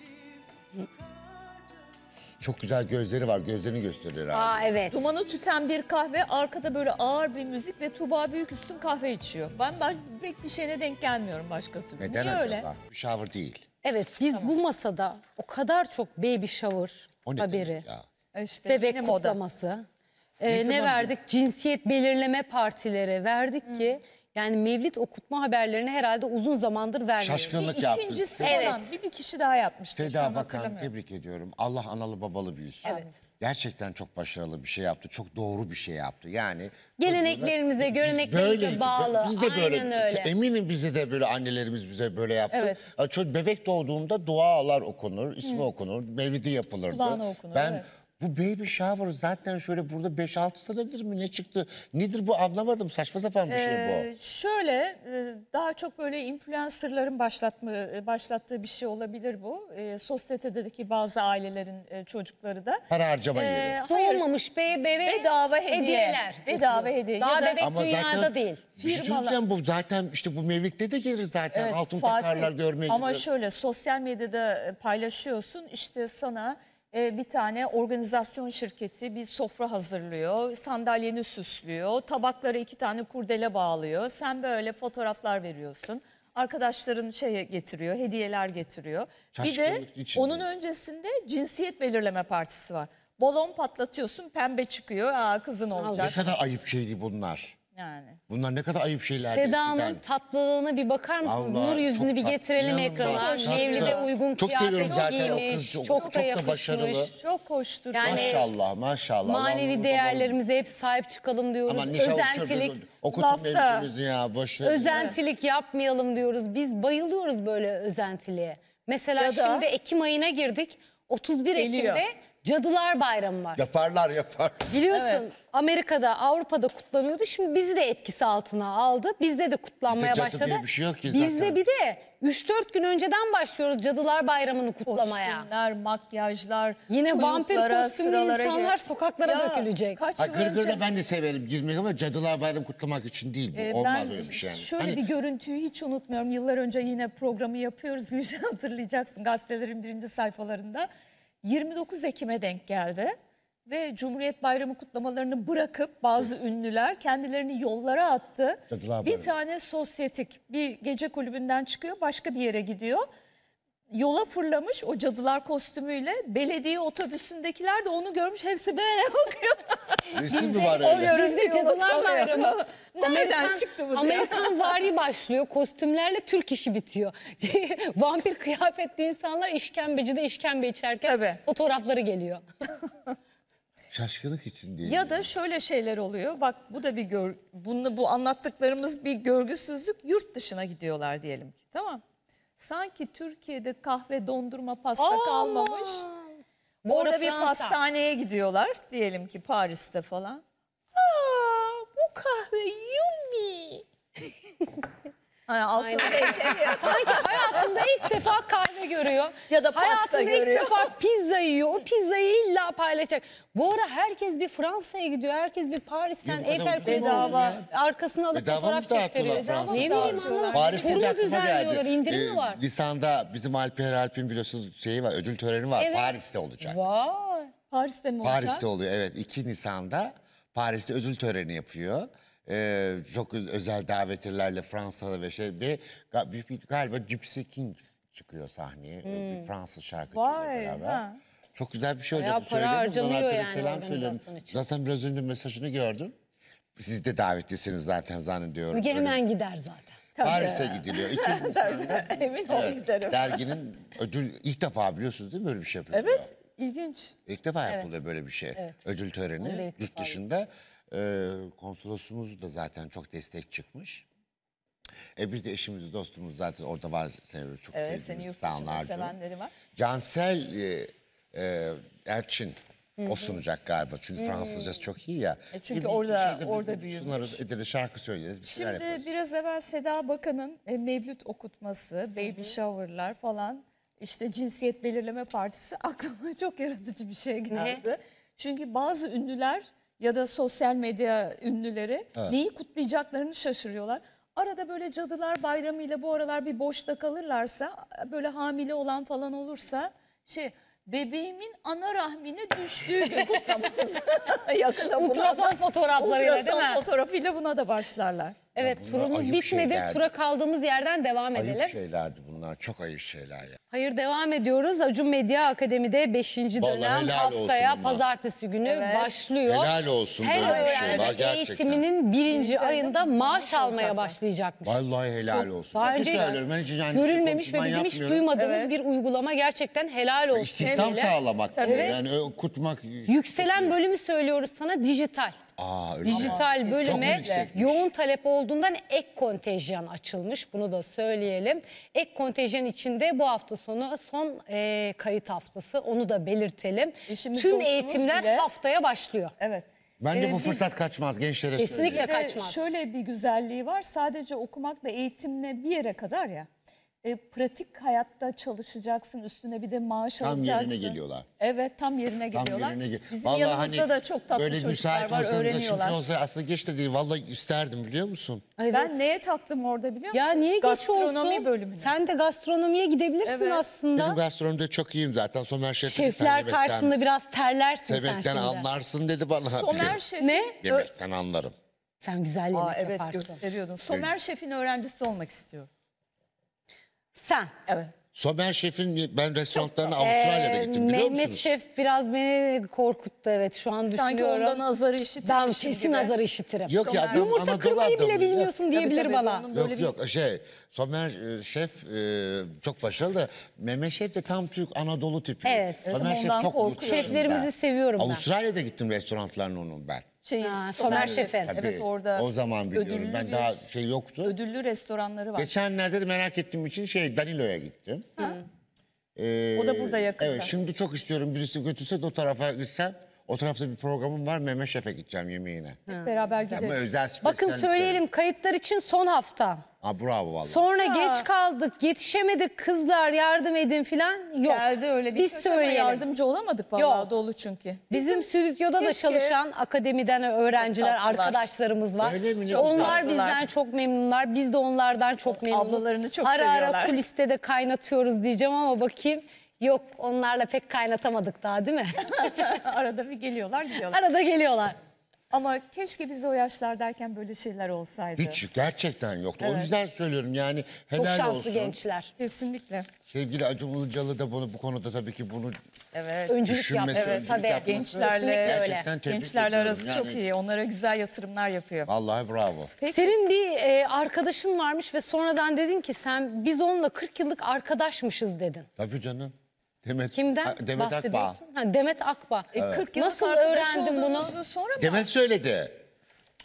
çok güzel gözleri var. Gözlerini gösteriyor abi. Aa evet. Dumanı tüten bir kahve, arkada böyle ağır bir müzik ve Tuğba Büyüküstün kahve içiyor. Ben, ben pek bir şeyine denk gelmiyorum başka türlü. Neden Niye acaba? öyle? Bir shower değil. Evet biz bu masada o kadar çok baby shower O ne haberi, demek ya? İşte bebek yine moda. kutlaması, e, ne, zaman verdik? Cinsiyet belirleme partileri verdik ki yani mevlit okutma haberlerini herhalde uzun zamandır vermiyoruz. Şaşkınlık yaptı. İkincisi Evet. falan bir, bir kişi daha yapmıştı. Şu Seda an Bakan hatırlamıyorum. tebrik ediyorum. Allah analı babalı büyüsün. Evet. Gerçekten çok başarılı bir şey yaptı. Çok doğru bir şey yaptı. Yani Geleneklerimize, Biz göreneklerimize böyleydik. bağlı. Biz de böyle. Aynen öyle. Eminim bize de böyle annelerimiz bize böyle yaptı. Evet. Çocuk bebek doğduğunda dualar okunur, ismi okunur, mevlidi yapılırdı. Kulağına okunur, Ben evet. bu baby shower zaten şöyle burada beş altı senedir mi ne çıktı? Nedir bu anlamadım. Saçma sapan bir şey Ee, bu. şöyle e, daha çok böyle influencerların başlatma, e, başlattığı bir şey olabilir bu. E, sosyetedeki bazı ailelerin e, çocukları da. Para harcama Ee, yeri. hayır, Doğmamış be, bebe bedava hediye. hediyeler. Bedava getiriyor. hediye. Daha Ya da- bebek Ama dünyada zaten değil. bir şey Firmalar- söyleyeceğim, bu zaten işte bu mevlidde de gelir zaten. Evet, Altın Fatih. takarlar görmeye Ama gidiyor. şöyle sosyal medyada e, paylaşıyorsun işte sana e, bir tane organizasyon şirketi bir sofra hazırlıyor, sandalyeni süslüyor, tabaklara iki tane kurdele bağlıyor. Sen böyle fotoğraflar veriyorsun. Arkadaşların şey getiriyor, hediyeler getiriyor. Bir de Şaşkınlık içinde. onun öncesinde cinsiyet belirleme partisi var. Balon patlatıyorsun, pembe çıkıyor. Aa, kızın Ne olacak. kadar ayıp şeydi bunlar. Yani. Bunlar ne kadar ayıp şeylerdi Seda'nın eskiden. tatlılığına bir bakar mısınız? Allah, Nur yüzünü çok bir tat- getirelim inanılmaz. ekrana. Mevlide Çok- uygun çok seviyorum kıyafet zaten o giymiş. kızı. Çok, Çok da da yakışmış. başarılı. Çok hoştur. Yani- Maşallah maşallah. Manevi Allah'ım, değerlerimize hep sahip çıkalım diyoruz. Aman nişan Özentilik, okutun lafta. mevzimizi ya boş ver. özentilik yapmayalım diyoruz. Biz bayılıyoruz böyle özentiliğe. Mesela Ya da- şimdi Ekim ayına girdik. otuz bir Geliyor. Ekim'de Cadılar Bayramı var. Yaparlar yapar. Biliyorsun Evet. Amerika'da, Avrupa'da kutlanıyordu. Şimdi bizi de etkisi altına aldı. Bizde de kutlanmaya Bizde cadı başladı. diye bir şey yok ki Bizde zaten. bir de üç dört gün önceden başlıyoruz Cadılar Bayramı'nı kutlamaya. Kostümler, makyajlar, Yine vampir kuyruklara, kostümlü sıralara insanlar gir- sokaklara Ya, dökülecek. Kaç Ha, yıl gırgırda önce ben de severim girmeyi ama Cadılar Bayramı kutlamak için değil bu. e, Olmaz ben öyle bir şey yani. şöyle Hani- bir görüntüyü hiç unutmuyorum. Yıllar önce yine programı yapıyoruz. Gülşen hatırlayacaksın gazetelerin birinci sayfalarında. yirmi dokuz Ekim'e denk geldi. Ve Cumhuriyet Bayramı kutlamalarını bırakıp bazı ünlüler kendilerini yollara attı. Cadılar Bir Bayramı. tane sosyetik bir gece kulübünden çıkıyor, başka bir yere gidiyor. Yola fırlamış o cadılar kostümüyle. Belediye otobüsündekiler de onu görmüş. Hepsi böyle bakıyor. Resim mi var O öyle? görüntüyü Bizde Cadılar unutamıyorum. Bayramı. Nereden Amerikan, çıktı bu diye. Amerikan vari başlıyor. Kostümlerle Türk işi bitiyor. Vampir kıyafetli insanlar işkembecide işkembe içerken Tabii. fotoğrafları geliyor. Şaşkınlık için değil. Ya da şöyle şeyler oluyor. Bak bu da bir gör, bunu, bu anlattıklarımız bir görgüsüzlük. Yurt dışına gidiyorlar diyelim ki, tamam. Sanki Türkiye'de kahve, dondurma, pasta Aman! kalmamış. Bu Orada arada bir Fransa. pastaneye gidiyorlar. Diyelim ki Paris'te falan. Aa, bu kahve yummy. Hani altına Sanki hayatında ilk defa kahve görüyor. Ya da pasta hayatında görüyor. ilk defa pizza yiyor. O pizzayı illa paylaşacak. Bu ara herkes bir Fransa'ya gidiyor. Herkes bir Paris'ten Yok, Eyfel adam Kulesi'nin bedava. arkasını alıp Bedava fotoğraf mı dağıtıyorlar çektiriyor. Fransa'da? Ne bileyim Dağıtıyorlar. anlamadım. Paris'te Tur de mu aklıma düzenliyorlar? geldi. İndirim mi Ee, var? Nisan'da bizim Alper Alp'in biliyorsunuz şeyi var, ödül töreni var. Evet. Paris'te olacak. Vay. Paris'te mi olacak? Paris'te oluyor evet. iki Nisan'da Paris'te ödül töreni yapıyor. Ee, çok öz- özel davetlilerle Fransa'da ve şey ve ga- bir- bir- galiba Gypsy Kings çıkıyor sahneye. Bir Fransız şarkıcıyla Vay, beraber. ha. Çok güzel bir şey Bayağı olacak. para Söyleyeyim mi? harcanıyor Buradan Alper'e yani selam söylüyorum. organizasyon için. Zaten biraz önce mesajını gördüm. Siz de davetlisiniz zaten zannediyorum. Müge Böyle hemen gider zaten. Paris'e gidiliyor. İki Nisan'da Emin ol giderim. derginin ödül ilk defa biliyorsunuz değil mi böyle bir şey yapıyor? Evet, ilginç. İlk defa yapılıyor böyle bir şey. Ödül Onu da töreni ilk yurt defa dışında. E, konsolosumuz da zaten çok destek çıkmış. E biz de eşimiz, dostumuz zaten orada var. Seni çok Evet, seni sevdiğimiz yurt dışında insanlarca. sevenleri var. Cansel e, e, Erçin o sunacak galiba. Çünkü Fransızcası çok iyi ya. E çünkü Bir- bir orada- şeyde biz orada de büyümüş. Sunarız, ederiz, şarkı söyleriz. bir şeyler Şimdi yaparız. biraz evvel Seda Bakan'ın e, mevlüt okutması, baby shower'lar falan, işte cinsiyet belirleme partisi aklıma çok yaratıcı bir şey geldi. Çünkü bazı ünlüler ya da sosyal medya ünlüleri neyi kutlayacaklarını şaşırıyorlar. Arada böyle Cadılar Bayramı ile bu aralar bir boşta kalırlarsa, böyle hamile olan falan olursa şey... Bebeğimin ana rahmine düştüğü gün kutlaması. Yakında buna Ultrason da- fotoğraflarıyla değil ultrason mi? fotoğrafıyla buna da başlarlar. Evet bunlar turumuz ayıp bitmedi. şeyler. Tura kaldığımız yerden devam edelim. Ayıp şeylerdi bunlar. Çok ayıp şeyler ya. Hayır devam ediyoruz. Acun Medya Akademi'de beşinci Vallahi dönem helal olsun haftaya bunlar. pazartesi günü Evet. başlıyor. Helal olsun Her böyle bir şey öğrenci var gerçekten. eğitiminin birinci ayında maaş maaş almaya alacaklar. başlayacakmış. Vallahi helal Çok- olsun. daha Çok önce söylüyorum. Ben hiç yani Görülmemiş ve konuşma bizim hiç yapmıyorum. duymadığımız Evet. bir uygulama, gerçekten helal olsun. İstihdam Hele. sağlamak. Evet. Yani ö- kutmak. Yükselen bölümü söylüyoruz sana, dijital. Aa, öyle mi? Dijital Çok bölüme yüksekmiş. yoğun talep olduğundan ek kontenjan açılmış. Bunu da söyleyelim. Ek kontenjan içinde bu hafta sonu son e, kayıt haftası. Onu da belirtelim. Eşimiz, Tüm dostumuz eğitimler bile- haftaya başlıyor. Evet. Bence Ee, bu biz- fırsat kaçmaz gençlere Kesinlikle söyleyeyim. Bir de kaçmaz. şöyle bir güzelliği var. Sadece okumakla, eğitimle bir yere kadar ya. E, pratik hayatta çalışacaksın. Üstüne bir de maaş Tam alacaksın. yerine geliyorlar. Evet, tam yerine Tam geliyorlar. yerine gel- Bizim Vallahi yanımızda hani da çok tatlı böyle çocuklar müsait var, olsanız da öğreniyorlar. şimdi olsa aslında geç de değil. Vallahi isterdim biliyor musun? Evet. Ben neye taktım orada biliyor musunuz? Ya niye geç Gastronomi olsun? bölümüne. Sen de gastronomiye gidebilirsin Evet. aslında. Benim gastronomide çok iyiyim zaten. Somer Şef'in Şefler karşısında biraz terlersin sen Yemekten şimdi. anlarsın dedi bana. Somer Şef'in... Ne? Ö- Yemekten anlarım. Sen güzel yemek Aa, evet, yaparsın. gösteriyordun. Somer Şef'in öğrencisi olmak istiyorum. Sen. Evet. Somer Şef'in ben restoranlarına Avustralya'da Ee, gittim biliyor Mehmet musunuz? Şef biraz beni korkuttu, evet, şu an Sanki düşünüyorum. ondan azarı Ben işitirmişim kesin gibi. azar işitirim. Yok ya, adam Yumurta Anadolu kırmayı bile adamı. bilmiyorsun Tabii, diyebilir tabii, bana. onun böyle Yok bir- yok şey Somer e, Şef e, çok başarılı da Mehmet Şef de tam Türk Anadolu tipi. Evet. Somer Şef Ondan çok yurt korkuyorum. dışında. Şeflerimizi seviyorum ben. Avustralya'da gittim restoranlarına onun ben. Şey, Ha, Somer Şef'in. Tabii, Evet, orada o zaman biliyorum. ödüllü Ben bir- daha şey yoktu. ödüllü restoranları var. Geçenlerde de merak ettiğim için şey Danilo'ya gittim. Ee, O da burada yakında. Evet şimdi çok istiyorum birisi götürse de o tarafa gitsem. O tarafta bir programım var Mehmet Şef'e gideceğim yemeğine. Beraber Ama gideriz. özel spesiyel Bakın söyleyelim, isterim. kayıtlar için son hafta. Ha, bravo vallahi. Sonra geç kaldık, yetişemedik, kızlar yardım edin filan. Yok. Geldi öyle bir Biz söz ama söyleyelim. yardımcı olamadık vallahi, Yok. dolu çünkü. Bizim stüdyoda da keşke- çalışan akademiden öğrenciler, Çok tatlılar. arkadaşlarımız var. Öyle mi? Ne Onlar güzel. bizden çok memnunlar. Biz de onlardan çok memnunuz. Ablalarını çok ara Ara seviyorlar. kuliste de kaynatıyoruz diyeceğim ama bakayım. Yok, onlarla pek kaynatamadık daha, değil mi? Arada bir geliyorlar gidiyorlar. Arada geliyorlar. Ama keşke biz de o yaşlardayken böyle şeyler olsaydı. Hiç gerçekten yoktu. O Evet. yüzden söylüyorum yani helal Çok şanslı olsun. gençler. Kesinlikle. Sevgili Acun Ilıcalı da bunu bu konuda tabii ki bunu Evet. Öncülük düşünmesi, yaptı. öncülük Tabii. yapması Gençlerle- Kesinlikle öyle. gerçekten tebrik Gençlerle ediyorum. arası Yani çok iyi. Onlara güzel yatırımlar yapıyor. Vallahi bravo. Peki. Senin bir e, arkadaşın varmış ve sonradan dedin ki sen biz onunla kırk yıllık arkadaşmışız dedin. Tabii canım. Demet, Kimden Ha, Demet Akbağ. bahsediyorsun? Ha, Demet Akbağ. E, kırk yıllık Nasıl arkadaş öğrendin bunu? olduğunuzu sonra mı? Demet söyledi.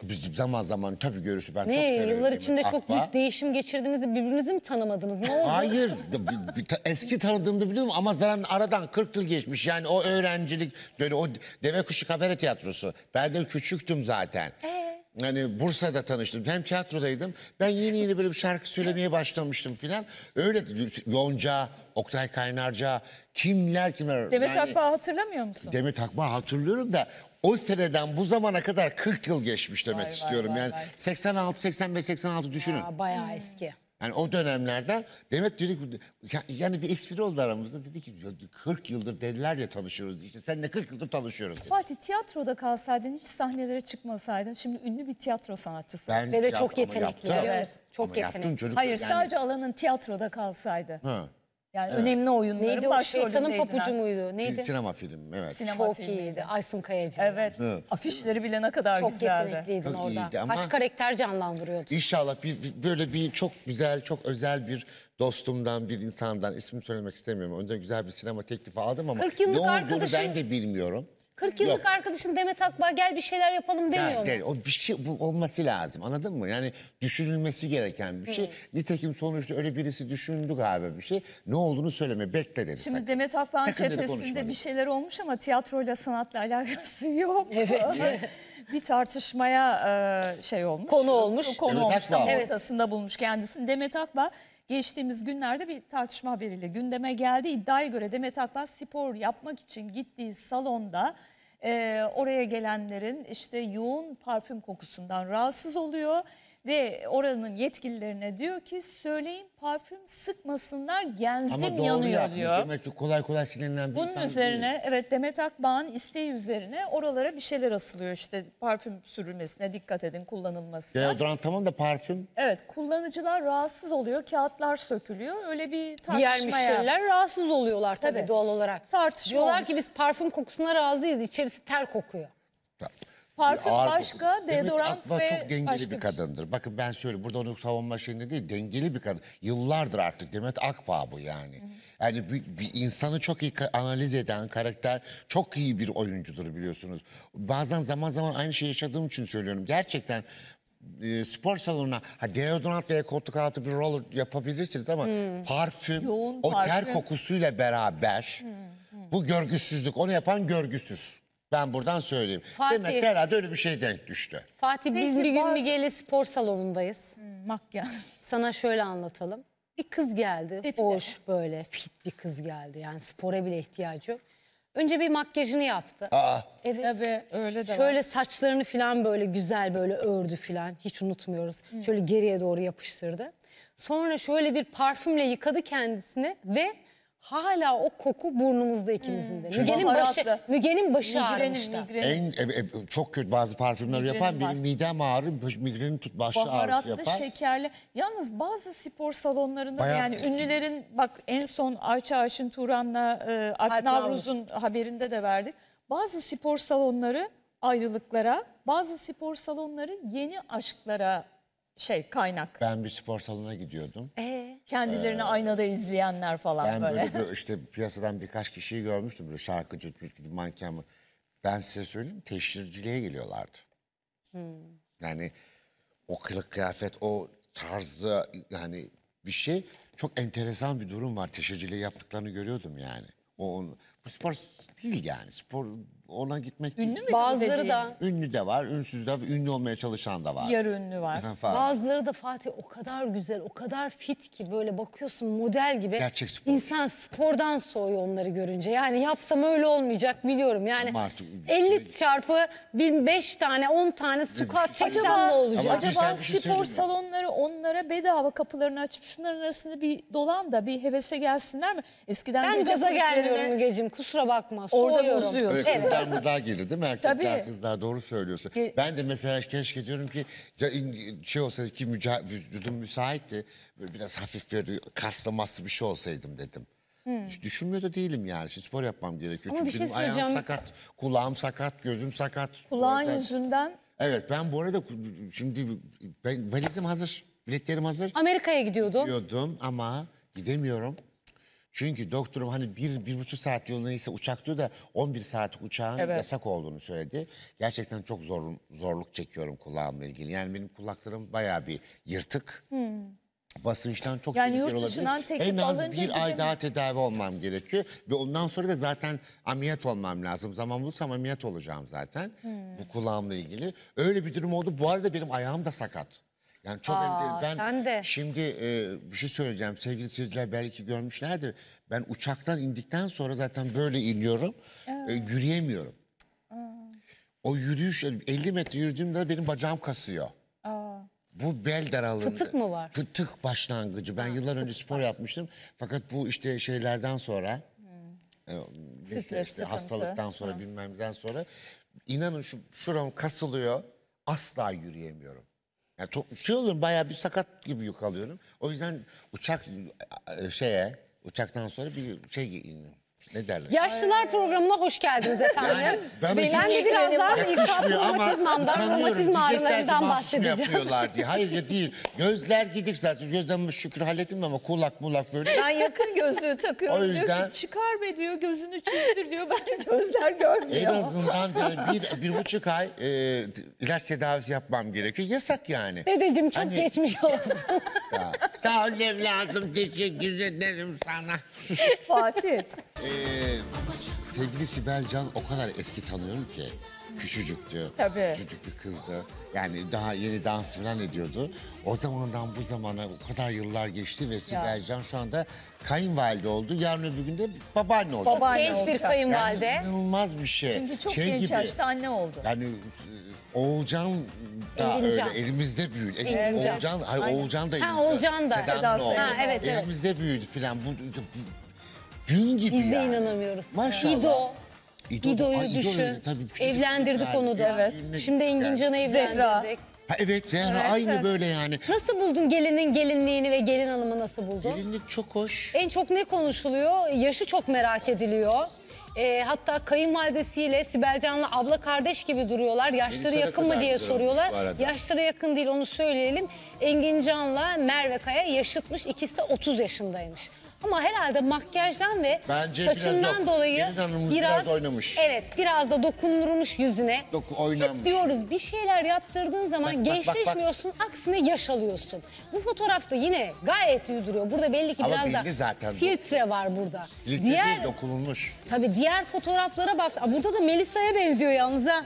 Biz zaman zaman tabii görüşü ben çok Ne severim. yıllar Demet içinde çok Akbağ. büyük değişim geçirdiğinizde birbirinizi mi tanımadınız? Ne oldu? Hayır. bir- bir ta- eski tanıdığımda biliyorum ama zaten aradan kırk yıl geçmiş. Yani o öğrencilik, böyle o Deve Kuşu Kabare Tiyatrosu. Ben de küçüktüm zaten. Ee? Yani Bursa'da tanıştım. Hem tiyatrodaydım. Ben yeni yeni böyle bir şarkı söylemeye başlamıştım filan. Öyle Yonca, Oktay Kaynarca, kimler kimler. Demet Yani Akbağ hatırlamıyor musun? Demet Akbağ hatırlıyorum da o seneden bu zamana kadar kırk yıl geçmiş demek Vay, vay, istiyorum. vay, Yani vay. seksen altı, seksen beş, seksen altı düşünün. Aa, bayağı eski. Yani o dönemlerden Demet dedi ki, yani bir espri oldu aramızda, dedi ki kırk yıldır dediler ya tanışıyoruz, işte seninle kırk yıldır tanışıyoruz dedi. Fatih, tiyatroda kalsaydın, hiç sahnelere çıkmasaydın şimdi ünlü bir tiyatro sanatçısı. Ben Ve de tiyatro- çok ama yetenekli, yaptım. biliyor musun? Çok Ama yaptım yetenekli. çocuk. Hayır, yani- sadece alanın tiyatroda kalsaydı. Ha. Yani önemli oyunların Neydi o şeytanın başrolündeydiler. papucu muydu? Sin- Neydi? Sinema film, evet. Sinema Çok filmiydi. iyiydi. Aysun Kayacı. Evet. Afişleri bile ne kadar Çok güzeldi. yetenekliydin Çok orada. iyiydi ama- Kaç karakter canlandırıyordu. İnşallah bir, bir- böyle bir çok güzel, çok özel bir dostumdan, bir insandan, ismini söylemek istemiyorum. Ondan güzel bir sinema teklifi aldım ama kırk ne yıllık olduğunu arkadaşın- ben de bilmiyorum. kırk yıllık Yok. arkadaşın Demet Akbağ gel bir şeyler yapalım demiyor Yani, mu? değil, o bir şey bu olması lazım, anladın mı? Yani düşünülmesi gereken bir şey. Nitekim sonuçta öyle birisi düşündü galiba bir şey. Ne olduğunu söyleme, bekle dedi. Şimdi sakın. Demet Akbağ'ın Sakın dedi, cephesinde konuşma bir dedi. şeyler olmuş ama tiyatroyla sanatla alakası yok. Evet. Bir tartışmaya e, şey olmuş. Konu olmuş. Konu Demet olmuş. Tam Akbağ. Evet. ortasında bulmuş kendisini. Demet Akbağ geçtiğimiz günlerde bir tartışma haberiyle gündeme geldi. İddiaya göre Demet Akbağ spor yapmak için gittiği salonda e, oraya gelenlerin işte yoğun parfüm kokusundan rahatsız oluyor. Ve oranın yetkililerine diyor ki söyleyin parfüm sıkmasınlar, genzim Ama doğru yanıyor yapmış. diyor. Demek ki kolay kolay sinirlenen bir Bunun insan üzerine değil. evet Demet Akbağ'ın isteği üzerine oralara bir şeyler asılıyor, işte parfüm sürülmesine dikkat edin, kullanılmasına. Deodorant tamam da parfüm. Evet, kullanıcılar rahatsız oluyor, kağıtlar sökülüyor, öyle bir Diğer tartışmaya. müşteriler rahatsız oluyorlar tabii, Tabii. doğal olarak. Tartışma Diyorlar olmuş. ki biz parfüm kokusuna razıyız. İçerisi ter kokuyor. Parfüm Ağır başka, koku. Demet deodorant Akbağ ve çok dengeli başka bir bir şey. kadındır. Bakın ben söyleyeyim, burada onu savunma şeyinde değil, dengeli bir kadın. Yıllardır artık Demet Akbağ bu yani. Yani bir, bir insanı çok iyi ka- analiz eden karakter, çok iyi bir oyuncudur biliyorsunuz. Bazen zaman zaman aynı şeyi yaşadığım için söylüyorum. Gerçekten e, spor salonuna ha, deodorant veya koltuk altı bir roller yapabilirsiniz ama parfüm, Yoğun o ter parfüm. kokusuyla beraber bu görgüsüzlük, onu yapan görgüsüz. Ben buradan söyleyeyim. Fatih. Demek ki herhalde öyle bir şey denk düştü. Fatih biz Peki, bir gün bazı- Müge'yle spor salonundayız. Makyaj. Sana şöyle anlatalım. Bir kız geldi. Defile. Hoş böyle fit bir kız geldi. Yani spora bile ihtiyacı yok. Önce bir makyajını yaptı. Aa, Evet. Tabii öyle de var. Şöyle saçlarını falan böyle güzel böyle ördü falan. Hiç unutmuyoruz. Şöyle geriye doğru yapıştırdı. Sonra şöyle bir parfümle yıkadı kendisini ve hala o koku burnumuzda ikimizin de. Müge'nin başı, Baharatlı. Müge'nin başı Migrenin, ağrımıştı. migrenin. en e, e, çok kötü bazı parfümler Migrenim yapan var. benim midem ağrır, baş- migrenim tut baş ağrısı Baharatlı, yapar. şekerli. Yalnız bazı spor salonlarında da Bayağı- yani ünlülerin, bak en son Ayça Ayşin Turan'la e, Alp Alp Navruz'un haberinde de verdik. Bazı spor salonları ayrılıklara, bazı spor salonları yeni aşklara şey kaynak. Ben bir spor salonuna gidiyordum. Ee, Kendilerini aynada izleyenler falan Ben böyle. böyle, böyle işte piyasadan birkaç kişiyi görmüştüm, böyle şarkıcı, manken mi. Ben size söyleyeyim, teşhirciliğe geliyorlardı. Yani o kılık kıyafet, o tarzı, yani bir şey, çok enteresan bir durum var. Teşhirciliği yaptıklarını görüyordum yani. O, on- bu spor değil yani, spor ona gitmek değil. Ünlü mü? bazıları dediğin? da Ünlü de var, ünsüz de var, ünlü olmaya çalışan da var. Yarı ünlü var. Efendim falan. Bazıları da Fatih o kadar güzel, o kadar fit ki böyle bakıyorsun model gibi. Gerçek spor. İnsan spordan soğuyor onları görünce. Yani yapsam öyle olmayacak biliyorum. Yani Ama artık- elli çarpı bin beş tane, on tane squat çeksem Acaba, ne olacak? Ama acaba güzel bir şey spor söyleyeyim mi? salonları onlara bedava kapılarını açıp şunların arasında bir dolan da bir hevese gelsinler mi? Eskiden Ben gece gaza gelmiyorum kulüplerine Mügeciğim, kusura bakma. Orada soğuyorum. bozuyorsun. Öyle Evet. kızlar mızlar gelir değil mi? Erkekler Tabii. kızlar, doğru söylüyorsun. Ge- Ben de mesela keşke diyorum ki ya in- şey olsaydı ki müca- vücudum müsaitti. Böyle biraz hafif böyle kaslı maslı bir şey olsaydım dedim. Hiç düşünmüyor da değilim yani. Şimdi spor yapmam gerekiyor. Ama Çünkü bir şey benim ayağım söyleyeceğim. sakat, kulağım sakat, gözüm sakat. kulağın Zaten- yüzünden Evet, ben bu arada şimdi ben, valizim hazır, biletlerim hazır. Amerika'ya gidiyordum. Gidiyordum ama gidemiyorum. Çünkü doktorum hani bir, bir buçuk saat yolu neyse uçak diyor da on bir saatlik uçağın Evet. yasak olduğunu söyledi. Gerçekten çok zor, zorluk çekiyorum kulağımla ilgili. Yani benim kulaklarım bayağı bir yırtık. Basınçtan çok Yani tehlikeli yurt olabilir. dışından teklif En az alınca bir ay gidemem. daha tedavi olmam gerekiyor. Ve ondan sonra da zaten ameliyat olmam lazım. Zaman bulursam ameliyat olacağım zaten. Bu kulağımla ilgili. Öyle bir durum oldu. Bu arada benim ayağım da sakat. Yani çok Aa, ente- ben sen de. şimdi e, bir şey söyleyeceğim. Sevgili seyirciler belki görmüşlerdir. Ben uçaktan indikten sonra zaten böyle iniyorum. E, yürüyemiyorum. O yürüyüş elli metre yürüdüğümde benim bacağım kasıyor. Bu bel daralığında. Fıtık mı var? Fıtık başlangıcı. Ben yıllar önce spor yapmıştım. Fakat bu işte şeylerden sonra, e, neyse Stres, işte sıkıntı. hastalıktan sonra bilmem neden sonra inanın şu şuram kasılıyor. Asla yürüyemiyorum. Yani to- şey oluyorum bayağı bir sakat gibi yük alıyorum. O yüzden uçak e, şeye uçaktan sonra bir şey ne derler? Yaşlılar programına hoş geldiniz efendim. ben ben hiç de birazdan ilk yakışmıyor ama romatizmamdan, utanıyorum. romatizma Diyecekler ki ağrılarından mahsus mu bahsedeceğim. yapıyorlar diye. Hayır ya değil. Gözler gidik zaten. Gözlerimi şükür hallettim ama kulak mulak böyle. Ben yakın gözlüğü takıyorum. O yüzden- Diyor ki çıkar be diyor, gözünü çizdir diyor. Ben gözler görmüyor. En azından diyorum bir, bir buçuk ay e, ilaç tedavisi yapmam gerekiyor. Yasak yani. Dedeciğim çok Hani- geçmiş olsun. Ya, sağ ol evladım. Teşekkür ederim sana. Fatih. Ee, sevgili Sibel Can o kadar eski tanıyorum ki. Küçücüktü. Tabii. Küçücük bir kızdı. Yani daha yeni dans falan ediyordu. O zamandan bu zamana o kadar yıllar geçti ve Sibel Can şu anda kayınvalide oldu. Yarın öbür gün de babaanne olacak. Babaanne Genç bir olacak. kayınvalide. Yani inanılmaz bir şey. Çünkü çok Şey genç gibi, yaşta anne oldu. Yani e, Oğulcan da Engincan. öyle elimizde büyüdü. E, Engincan. Oğulcan, hayır, Oğulcan da Ha, elimizde. Oğulcan da. Seda'nın Seda oğlu. Sayan. Ha, evet, evet. Elimizde büyüdü filan. Bu, bu, gün gibi Biz de yani. inanamıyoruz. Maşallah. İdo. İdo- İdo'yu Ay, İdo düşün. öyle, tabii küçücük Evlendirdik yani. onu da. Evet. Şimdi Engincan'ı evlendirdik. Zehra. Ha, evet Zehra Evet, aynı evet. böyle yani. Nasıl buldun gelinin gelinliğini ve gelin hanımı nasıl buldun? Gelinlik çok hoş. En çok ne konuşuluyor? Yaşı çok merak ediliyor. Ee, hatta kayınvalidesiyle Sibel Can'la abla kardeş gibi duruyorlar. Yaşları Melisa'ya yakın mı kadar diye güzel olmuş soruyorlar. bu arada. Yaşları yakın değil, onu söyleyelim. Engin Can'la Merve Kaya yaşıtmış. İkisi de otuz yaşındaymış. Ama herhalde makyajdan ve Bence biraz saçından yok. dolayı Gelin hanımımız biraz oynamış. Evet, biraz da dokunulmuş yüzüne. Doku- oynanmış. Hep diyoruz bir şeyler yaptırdığın zaman Bak, bak, bak, bak. gençleşmiyorsun, aksine yaş alıyorsun. Bu fotoğrafta yine gayet iyi duruyor. Burada belli ki Ama biraz da belli zaten. filtre var burada. Filtre Diğer değil dokunulmuş. Tabii diğer fotoğraflara bak. Aa, burada da Melisa'ya benziyor yalnız ha.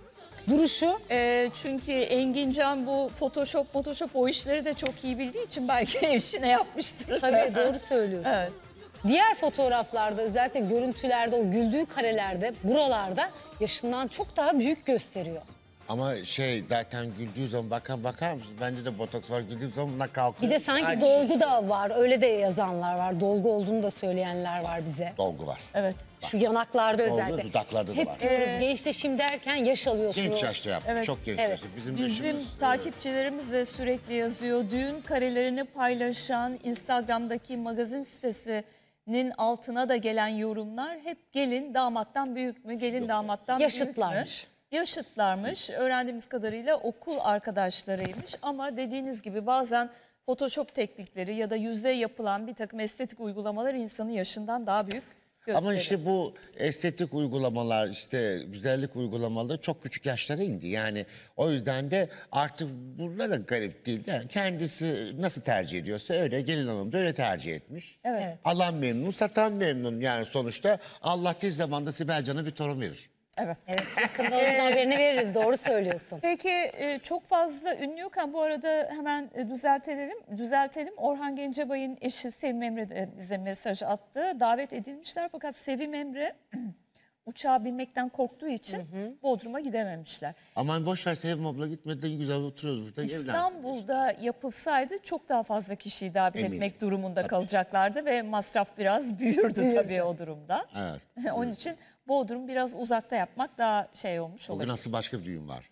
Duruşu. Ee, çünkü Engincan bu Photoshop, Photoshop o işleri de çok iyi bildiği için belki eşine yapmıştır. Tabii doğru söylüyorsun. Evet. Diğer fotoğraflarda özellikle görüntülerde o güldüğü karelerde buralarda yaşından çok daha büyük gösteriyor. Ama şey zaten güldüğü zaman bakar bakar mısın? Bende de botoks var güldüğü zaman buna kalkıyor. Bir de sanki Aynı dolgu şey. da var. Öyle de yazanlar var. Dolgu olduğunu da söyleyenler var bize. Dolgu var. Evet. Şu yanaklarda Dolgu, özellikle. dudaklarda da Hep var. diyoruz gençleşim derken yaş alıyorsunuz. Genç yaşta yapmış. Evet. Çok genç Evet. yaşta. Bizim, Bizim yaşımız, takipçilerimiz de sürekli yazıyor. Düğün karelerini paylaşan Instagram'daki magazin sitesinin altına da gelen yorumlar hep gelin damattan büyük mü, gelin damattan büyük mü? Yaşıtlarmış. Yaşıtlarmış. Öğrendiğimiz kadarıyla okul arkadaşlarıymış. Ama dediğiniz gibi bazen Photoshop teknikleri ya da yüzde yapılan bir takım estetik uygulamalar insanı yaşından daha büyük gösteriyor. Ama işte bu estetik uygulamalar, işte güzellik uygulamaları çok küçük yaşlara indi. Yani o yüzden de artık bunlara garip değil. Yani kendisi nasıl tercih ediyorsa öyle, gelin hanım da öyle tercih etmiş. Evet. Alan memnun, satan memnun. Yani sonuçta Allah tez zamanda Sibel Can'a bir torun verir. Evet. Evet, yakında onun haberini veririz. Doğru söylüyorsun. Peki e, çok fazla ünlü yokken bu arada hemen e, düzeltelim. Düzeltelim. Orhan Gencebay'ın eşi Sevim Emre de bize mesaj attı. Davet edilmişler fakat Sevim Emre uçağa binmekten korktuğu için Bodrum'a gidememişler. Aman boş ver Sevim abla gitmedi de güzel oturuyoruz burada. evlensin. İstanbul'da yapılsaydı çok daha fazla kişiyi davet Eminim. etmek durumunda kalacaklardı ve masraf biraz büyürdü tabii o durumda. Evet. Onun için Bodrum biraz uzakta yapmak daha şey olmuş Bugün olabilir. nasıl başka bir düğün var?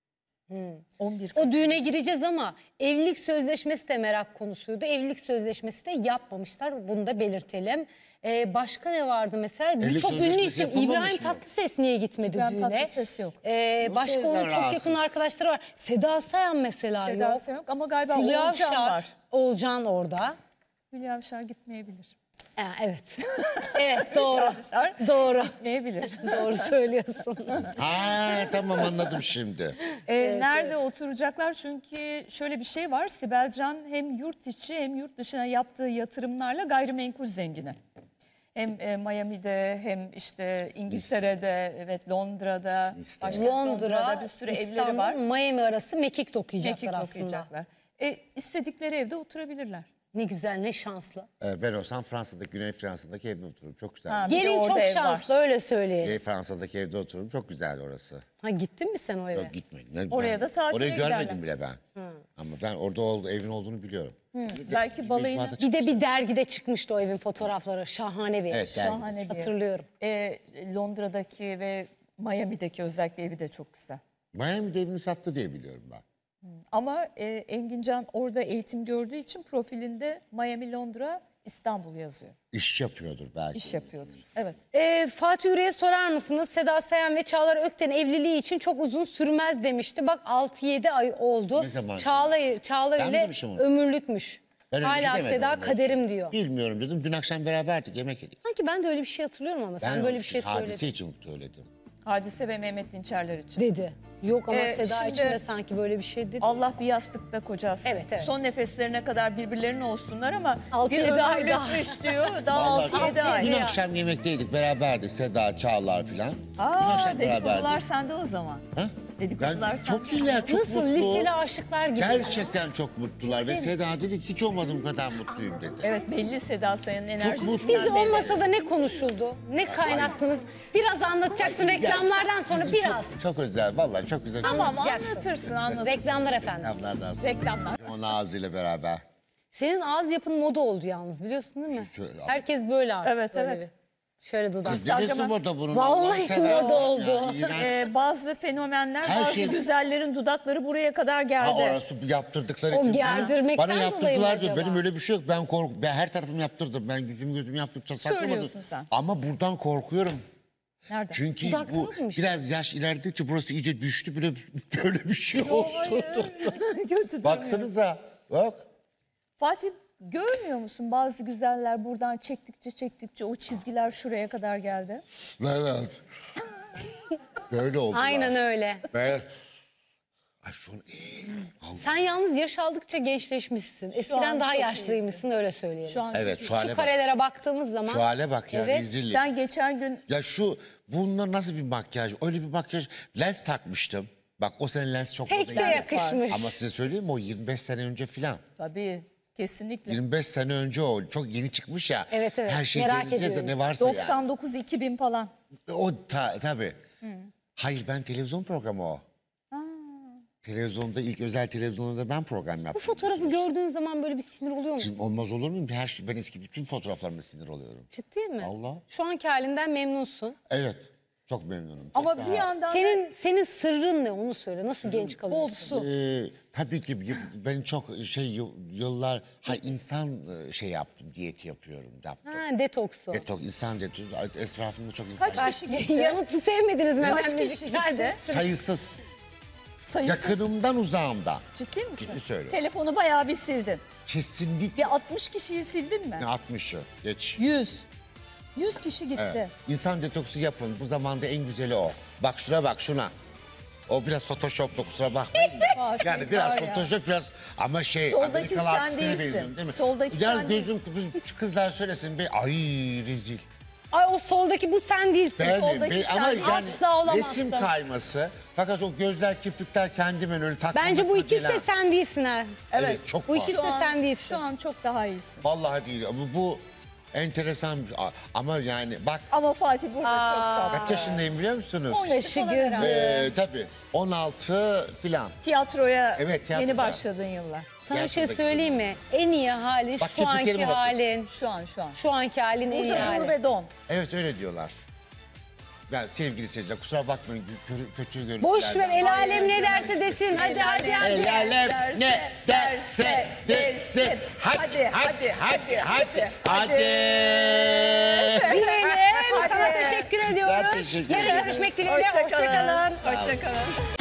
on bir O düğüne gireceğiz ama evlilik sözleşmesi de merak konusuydu. Evlilik sözleşmesi de yapmamışlar. Bunu da belirtelim. Ee, başka ne vardı mesela? Evlilik Birçok ünlü sözleşmesi isim. yapılmamış İbrahim mı? Tatlıses niye gitmedi İbrahim düğüne? Tatlıses yok. Ee, Yok, başka onun evden çok yakın rahatsız. arkadaşları var. Seda Sayan mesela Seda yok. Sayan yok ama galiba Hülya Oğulcan Avşar, var. Oğulcan orada. Hülya Avşar gitmeyebilir. Ha, evet. Evet doğru. Doğru. Gitmeyebilir. Doğru söylüyorsun. Ha tamam anladım şimdi. Ee, nerede oturacaklar? Çünkü şöyle bir şey var. Sibel Can hem yurt içi hem yurt dışına yaptığı yatırımlarla gayrimenkul zengini. Hem e, Miami'de hem işte İngiltere'de, evet Londra'da, başka Londra'da Londra, bir sürü evleri İstanbul, var. Miami arası mekik okuyacaklar Mekik aslında. okuyacaklar. E, istedikleri evde oturabilirler. Ne güzel, ne şanslı. Ee, ben olsam Fransa'daki, Güney Fransa'daki evde otururum. Çok güzel. Ha, bir de Gelin orada çok ev var. şanslı, öyle söyleyelim. Güney Fransa'daki evde otururum. Çok güzel orası. Ha, gittin mi sen o eve? Yok gitmeyin. Ne- Oraya ben- da tatile Orayı görmedim giderler. bile ben. Ama ben orada ol, evin olduğunu biliyorum. Belki balayını... İzmir'de Bir de bir dergide çıkmıştı o evin fotoğrafları. Şahane bir ev. Evet, dergi. Şahane bir ev. Hatırlıyorum. E, Londra'daki ve Miami'deki özellikle evi de çok güzel. Miami'de evini sattı diye biliyorum ben. Ama e, Engin Can orada eğitim gördüğü için profilinde Miami, Londra, İstanbul yazıyor. İş yapıyordur belki. İş yapıyordur. Evet. Ee, Fatih Yüreğe sorar mısınız? Seda Sayan ve Çağlar Ökten evliliği için çok uzun sürmez demişti. Bak altı yedi ay oldu. Ne zaman Çağlar, Çağlar Ben mi ile demişim onu? ömürlükmüş. Ben öyle bir şey Hala demedim Seda onun kaderim için. diyor. Bilmiyorum dedim. Dün akşam beraberdik yemek yedik. Sanki ben de öyle bir şey hatırlıyorum ama sen Ben böyle bir şey hadise söyledin. için söyledim. Hadise ve Mehmet Dinçerler için. Dedi. Yok ama Ee, Seda şimdi- için de sanki böyle bir şey dedi. Allah bir yastıkta kocasın. Evet, evet. Son nefeslerine kadar birbirlerinin olsunlar ama Altı bir yedi ay daha. ömürlükmüş diyor. Daha Vallahi altı yedi dün ay. akşam yemekteydik beraberdik. Seda, Çağlar filan. Dün Aa, akşam dedikodular beraberdik. sende o zaman. Ha? Dedikodular Ben, sende. çok iyiler, çok Nasıl mutlu. liseli aşıklar gibi. Gerçekten çok mutlular ve Seda dedi ki hiç olmadığım kadar mutluyum dedi. Evet, belli Seda Sayan'ın enerjisinden mutlu. Biz belli. olmasa da ne konuşuldu? Ne kaynattınız? Biraz anlatacaksın reklamlardan sonra Bizim biraz. Çok, çok özel, vallahi çok güzel. Tamam, Anlatacaksın. anlatırsın anlatırsın. Reklamlar efendim. Reklamlardan sonra. Reklamlar. Onun ağzıyla beraber. Senin ağız yapın moda oldu yalnız biliyorsun değil mi? Şöyle- Herkes böyle artık. Evet, böyle evet. bir. Şöyle dudak. Kız neresi Instagram'a- moda bunun? Vallahi Allah'ını seversen moda ya, oldu. iğrenç. Ee, bazı fenomenler, Her bazı şey- güzellerin dudakları buraya kadar Ha, geldi. orası yaptırdıkları O için. gerdirmekten Bana dolayı mı yaptırdılar diyor. acaba? Benim öyle bir şey yok. Ben kork ben her tarafımı yaptırdım. Ben yüzüm gözümü yaptırdıkça saklamadım. Söylüyorsun sen. Ama buradan korkuyorum. Nerede? Çünkü Dudaklar bu mıymış? biraz yaş ilerledikçe burası iyice düştü. Böyle, böyle bir şey oldu. Kötü durmuyor. Baksanıza. Bak. Fatih, görmüyor musun bazı güzeller buradan çektikçe çektikçe o çizgiler şuraya kadar geldi. Evet. Böyle oldular. Aynen öyle. Ben... Ay şu an... Sen yalnız yaş aldıkça gençleşmişsin. an Eskiden daha çok yaşlıymışsın öyle söyleyelim. Şu an Evet şu hale Şu bak. karelere baktığımız zaman. Şu hale bak ya Evet. rezillik. sen geçen gün Ya şu bunlar nasıl bir makyaj? Öyle bir makyaj. Lens takmıştım. Bak o sene lens çok Pek de modaydı. yakışmış. Ama size söyleyeyim mi o yirmi beş sene önce filan. tabii kesinlikle yirmi beş sene önce o çok yeni çıkmış ya. Evet, evet. Her şey Merak deneyeceğiz de ediyoruz. ne varsa doksan dokuz iki bin falan. yani. O ta, tabii. Hayır ben televizyon programı o. Televizyonda ilk özel televizyonda ben program yaptım. Bu fotoğrafı biliyorsunuz. gördüğün zaman böyle bir sinir oluyor musun? Şimdi olmaz olur muyum? Her şey, ben eski bütün fotoğraflarımda sinir oluyorum. Ciddi mi? Allah. Şu anki halinden memnunsun. Evet. Çok memnunum. Ama Çok bir daha- yandan da Senin senin sırrın ne onu söyle. Nasıl genç bol kalıyorsun? su. Ee, tabii ki y- ben çok şey y- yıllar ha insan e, şey yaptım diyet yapıyorum yaptım. Ha, detoksu. Detok insan detoksu etrafımda çok insan. Kaç kişi gitti? Yanıtı sevmediniz mi? Kaç Hemen kişi müziklerde. gitti? Sayısız. Sayısı. Yakınımdan uzağımdan. Ciddi misin? Ciddi söylüyorum. Telefonu bayağı bir sildin. Kesinlikle. Bir altmış kişiyi sildin mi? Ne altmışı geç. yüz. yüz kişi gitti. Evet. İnsan detoksu yapın. Bu zamanda en güzeli o. Bak şuna bak şuna. O biraz Photoshop'la kusura bakmayın da. Fatih Yani biraz var ya. Photoshop biraz ama şey. Soldaki Amerikalı sen artistine değilsin. benziyorum, değil mi? Soldaki ya sen gözüm, Şu kızlar söylesin. Be, ay rezil. Ay o soldaki bu sen değilsin. Benim, soldaki be- sen ama yani asla olamazsın. resim kayması. Fakat o gözler kirpikler kendimen öyle takmamak. Bence bu ikisi de falan. sen değilsin ha. Evet, çok Bu var. ikisi Şu de an- sen değilsin. Şu an çok daha iyisin. Vallahi değil. Bu, bu enteresan bir- a- ama yani bak Ama Fatih burada çok tatlı. kaç yaşındayım biliyor musunuz? On yaşı Kaşı falan gözü. herhalde. Ee, tabii on altı filan. Tiyatroya Evet, tiyatroda. yeni başladığın yıllar. Sana bir şey Gerçekten. söyleyeyim mi? En iyi halin Bak, şu anki kirpiklerime bakın. halin. Şu an şu an. Şu anki halin en iyi Burada dur halin. ve don. Evet öyle diyorlar. Yani sevgili seyirciler kusura bakmayın kö- kötü görüntüler. Boş ver el alem ne derse desin. Hadi hadi hadi. El alem ne derse desin. Hadi hadi hadi hadi hadi. Diyelim. Sana teşekkür ediyoruz. Ben teşekkür Yarın ederim. görüşmek dileğiyle. Hoşça kalın. Hoşçakalın. Hoşça kalın.